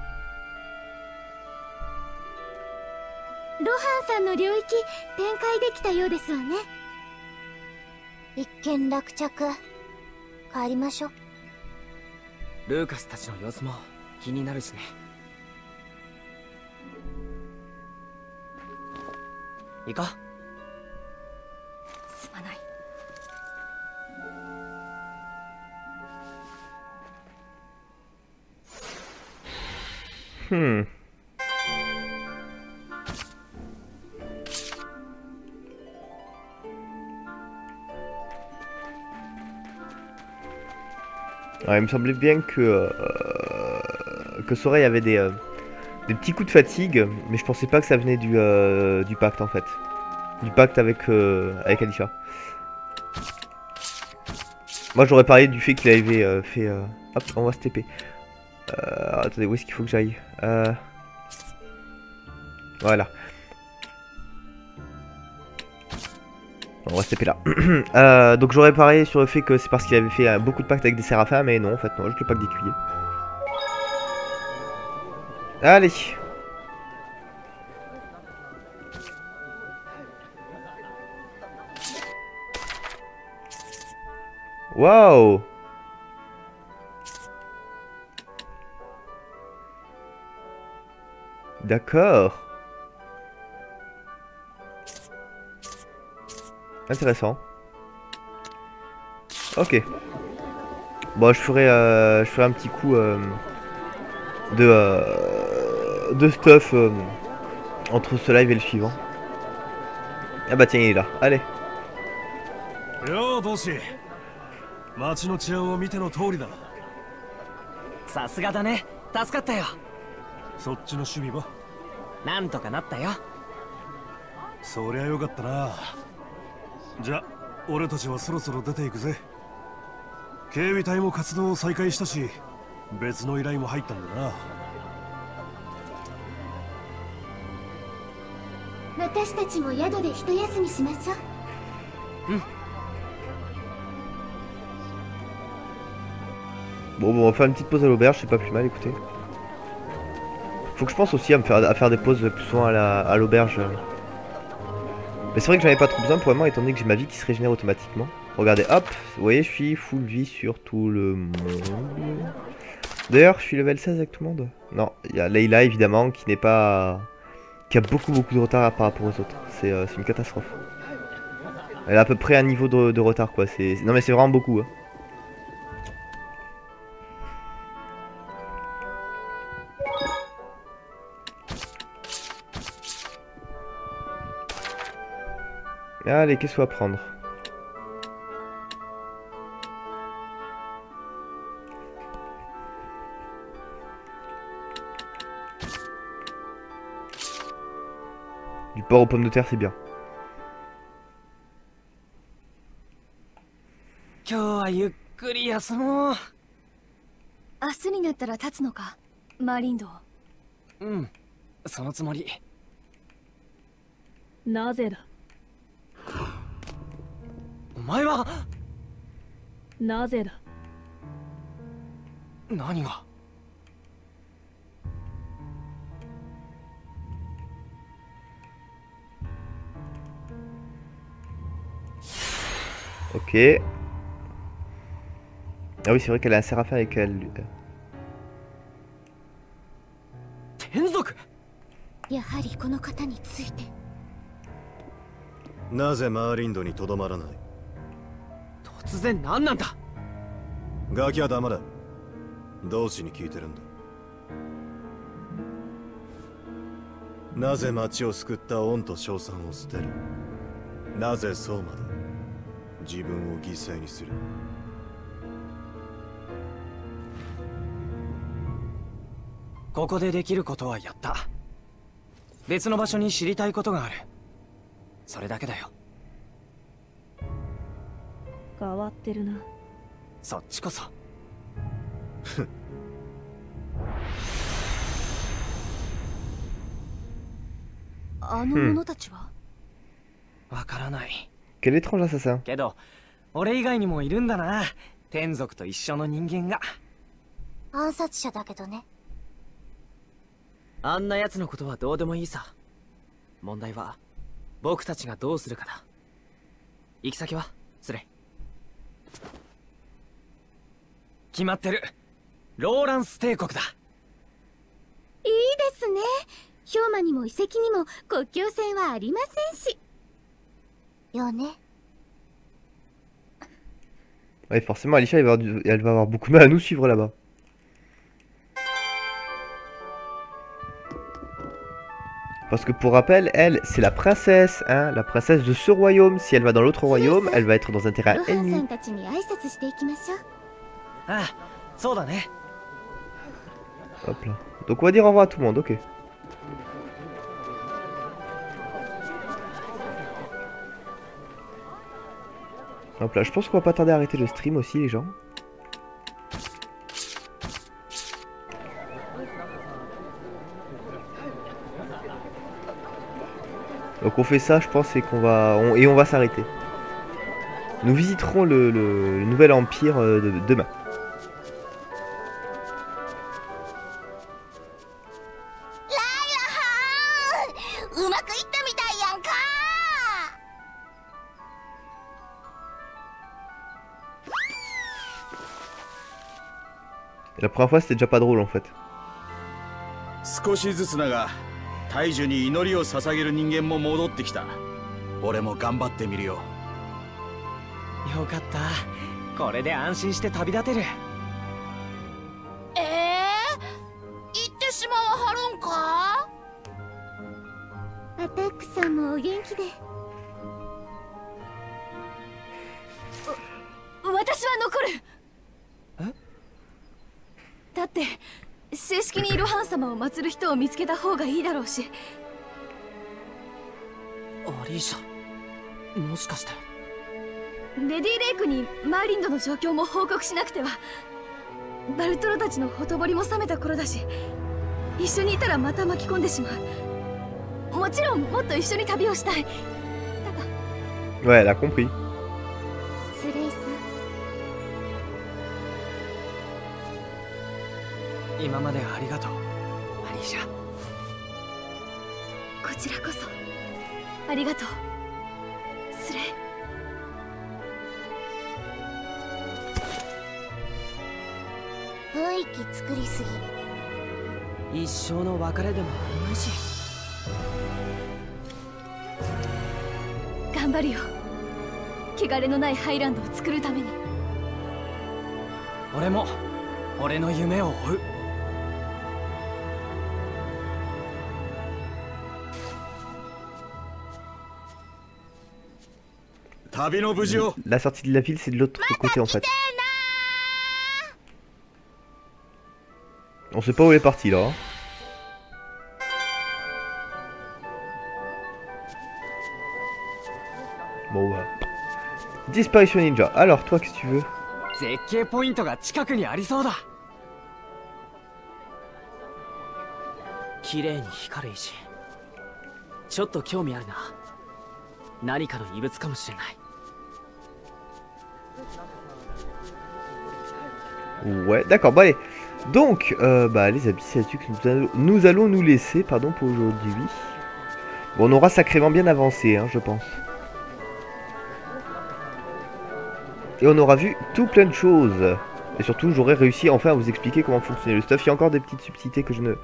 ロハンさんの領域展開できたようですわね。 一件落着。帰りましょう。 ルーカスたちの様子も気になるしね。いいか。 すまない。 Alors, il me semblait bien que Soreil avait des petits coups de fatigue, mais je pensais pas que ça venait du pacte en fait. Du pacte avec Alisha. Moi j'aurais parlé du fait qu'il avait fait... Hop, on va se TP. Attendez, où est-ce qu'il faut que j'aille Voilà. On va se taper là. Donc j'aurais parlé sur le fait que c'est parce qu'il avait fait beaucoup de pactes avec des séraphins, mais non, en fait, non, juste le pacte d'écuyer. Allez. Waouh. D'accord. Intéressant. Ok. Bon, je ferai un petit coup de stuff entre ce live et le suivant. Ah bah tiens, il est là. Allez. Yo, Doshi. 街の治安を見ての通りだ。 さすがだね。助かったよ。 そっちの守備はなんとかなったよ。 そりゃよかったな。じゃあ俺たちはそろそろ出ていくぜ。警備隊も活動を再開したし、別の依頼も入ったんだな。 私たちも宿で一休みしましょう。 うん。 Bon, on va faire une petite pause à l'auberge, c'est pas plus mal, écoutez. Faut que je pense aussi à faire des pauses plus souvent à l'auberge. Mais c'est vrai que j'en avais pas trop besoin pour le moment, étant donné que j'ai ma vie qui se régénère automatiquement. Regardez, hop, vous voyez, je suis full vie sur tout le monde. D'ailleurs, je suis level 16 avec tout le monde. Non, il y a Layla évidemment qui n'est pas... qui a beaucoup de retard par rapport aux autres. C'est une catastrophe. Elle a à peu près un niveau de retard quoi. Non mais c'est vraiment beaucoup. Hein. Allez, qu'est-ce qu'on va prendre? Du porc aux pommes de terre, c'est bien. 今日はゆっくり休もう。 明日になったら立つのか、マーリンド。 うん、そのつもり。 なぜだ。 お前はなぜだ。 何が。 Ok. Ah oui, c'est vrai qu'elle a un séraphin avec elle. 天族。 やはりこの方について。 なぜマーリンドにとどまらない。 突然何なんだ。 ガキはダメだ。同志に聞いてるんだ。なぜ町を救った恩と称賛を捨てる。なぜそうまで自分を犠牲にする。 ここでできることはやった。別の場所に知りたいことがある。それだけだよ。 変わってるな。 そっちこそ。 あの者たちは、 わからない。 Quel étrange assassin. けど俺以外にもいるんだな、天族と一緒の人間が。 暗殺者だけどね。 あんな奴のことはどうでもいいさ。問題は僕たちがどうするかだ。行き先はスレイ。決まってる。ローランス帝国だ。 いいですね。氷馬にも遺跡にも国境線はありませんし。 よね。 Ouais, forcément, Alicia, elle va avoir beaucoup mal à nous suivre là-bas. Parce que pour rappel, elle, c'est la princesse, hein, la princesse de ce royaume. Si elle va dans l'autre royaume, elle va être dans un terrain ennemi. Ah, hop là. Donc on va dire au revoir à tout le monde, ok. Hop là, je pense qu'on va pas tarder à arrêter le stream aussi, les gens. Donc on fait ça, je pense, et qu'on va on va s'arrêter. Nous visiterons le nouvel empire demain. Et la première fois, c'était déjà pas drôle en fait. 少しずつだが大樹に祈りを捧げる人間も戻ってきた。俺も頑張ってみるよ。 よかった。これで安心して旅立てる。 行ってしまわはるんか。 アタックさんもお元気で。 私は残る。 え？ だって正式にイロハン様を祀る人を見つけた方がいいだろうし。 アリーシャ、もしかしてレディ・レイクにマーリンドの状況も報告しなくては。バルトロたちのほとぼりも冷めた頃だし、一緒にいたらまた巻き込んでしまう。もちろんもっと一緒に旅をしたい。だが Ouais, elle a compris. スレイさん、 今までありがとう、アリーシャ。 こちらこそありがとう、スレイ。 雰囲気作りすぎ。一生の別れでもあるまいし。 頑張るよ。汚れのないハイランドを作るために。 俺も俺の夢を追う。 旅の無事を。 La sortie de la ville, c'est de l'autre côté en fait. On sait pas où elle est partie là. Bon bah. Disparition ninja. Alors toi, qu'est-ce que tu veux? 絶景ポイントが近くにありそうだ。綺麗に光る石。ちょっと興味あるな。 何かの異物かもしれない。 Ouais, d'accord, bon allez. Donc, bah les amis, c'est là-dessus que nous allons nous laisser, pardon, pour aujourd'hui. Bon, on aura sacrément bien avancé, hein, je pense. Et on aura vu tout plein de choses. Et surtout, j'aurai réussi enfin à vous expliquer comment fonctionnait le stuff. Il y a encore des petites subtilités que je ne...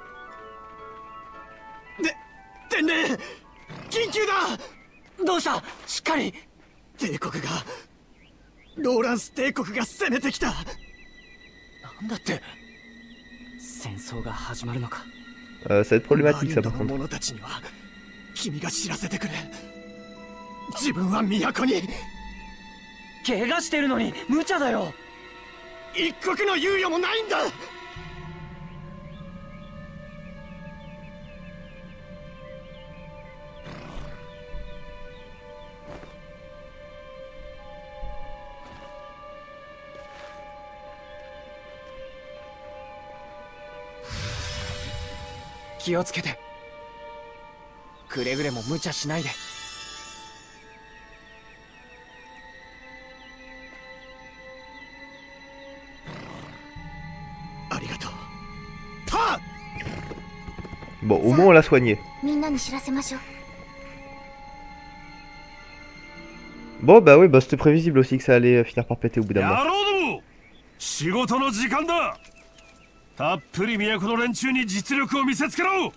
ça va être problématique ça par contre. Bon, au moins on l'a soigné. Bon, bah oui, bah c'était prévisible aussi que ça allait finir par péter au bout d'un moment. たっぷり都の連中に実力を見せつけろ。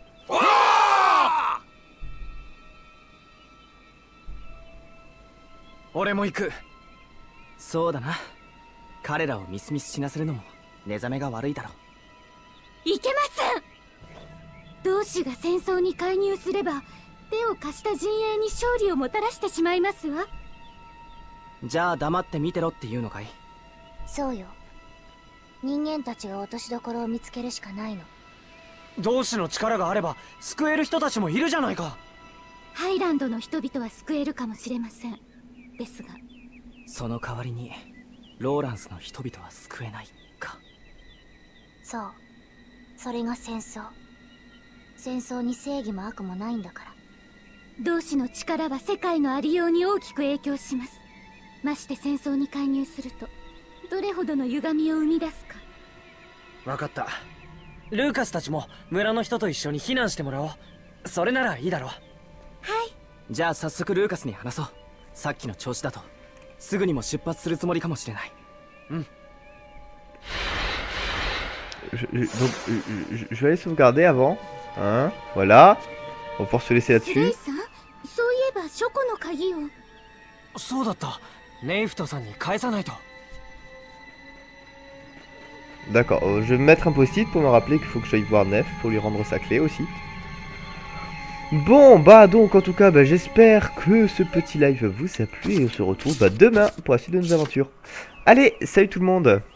俺も行く。そうだな。彼らをミスミス死なせるのも寝覚めが悪いだろう。 いけません。同志が戦争に介入すれば手を貸した陣営に勝利をもたらしてしまいますわ。 じゃあ黙って見てろっていうのかい？ そうよ。人間たちが落としどころを見つけるしかないの。 同志の力があれば救える人たちもいるじゃないか。 ハイランドの人々は救えるかもしれません。ですがその代わりにローランスの人々は救えないか。 そう、それが戦争。戦争に正義も悪もないんだから。 同志の力は世界のありように大きく影響します。まして戦争に介入するとどれほどの歪みを生み出すか。 分かった。ルーカスたちも村の人と一緒に避難してもらおう。それならいいだろう。 はい。 じゃあ早速ルーカスに話そう。さっきの調子だとすぐにも出発するつもりかもしれない。うん。 Je vais aller sauvegarder avant. Hein, voilà. On va pouvoir se laisser là-dessus. そういえば書庫の鍵を。 そうだった。ネイフトさんに返さないと。 D'accord, je vais me mettre un post-it pour me rappeler qu'il faut que j'aille voir Nef pour lui rendre sa clé aussi. Bon, bah donc en tout cas, bah, j'espère que ce petit live vous a plu et on se retrouve demain pour la suite de nos aventures. Allez, salut tout le monde!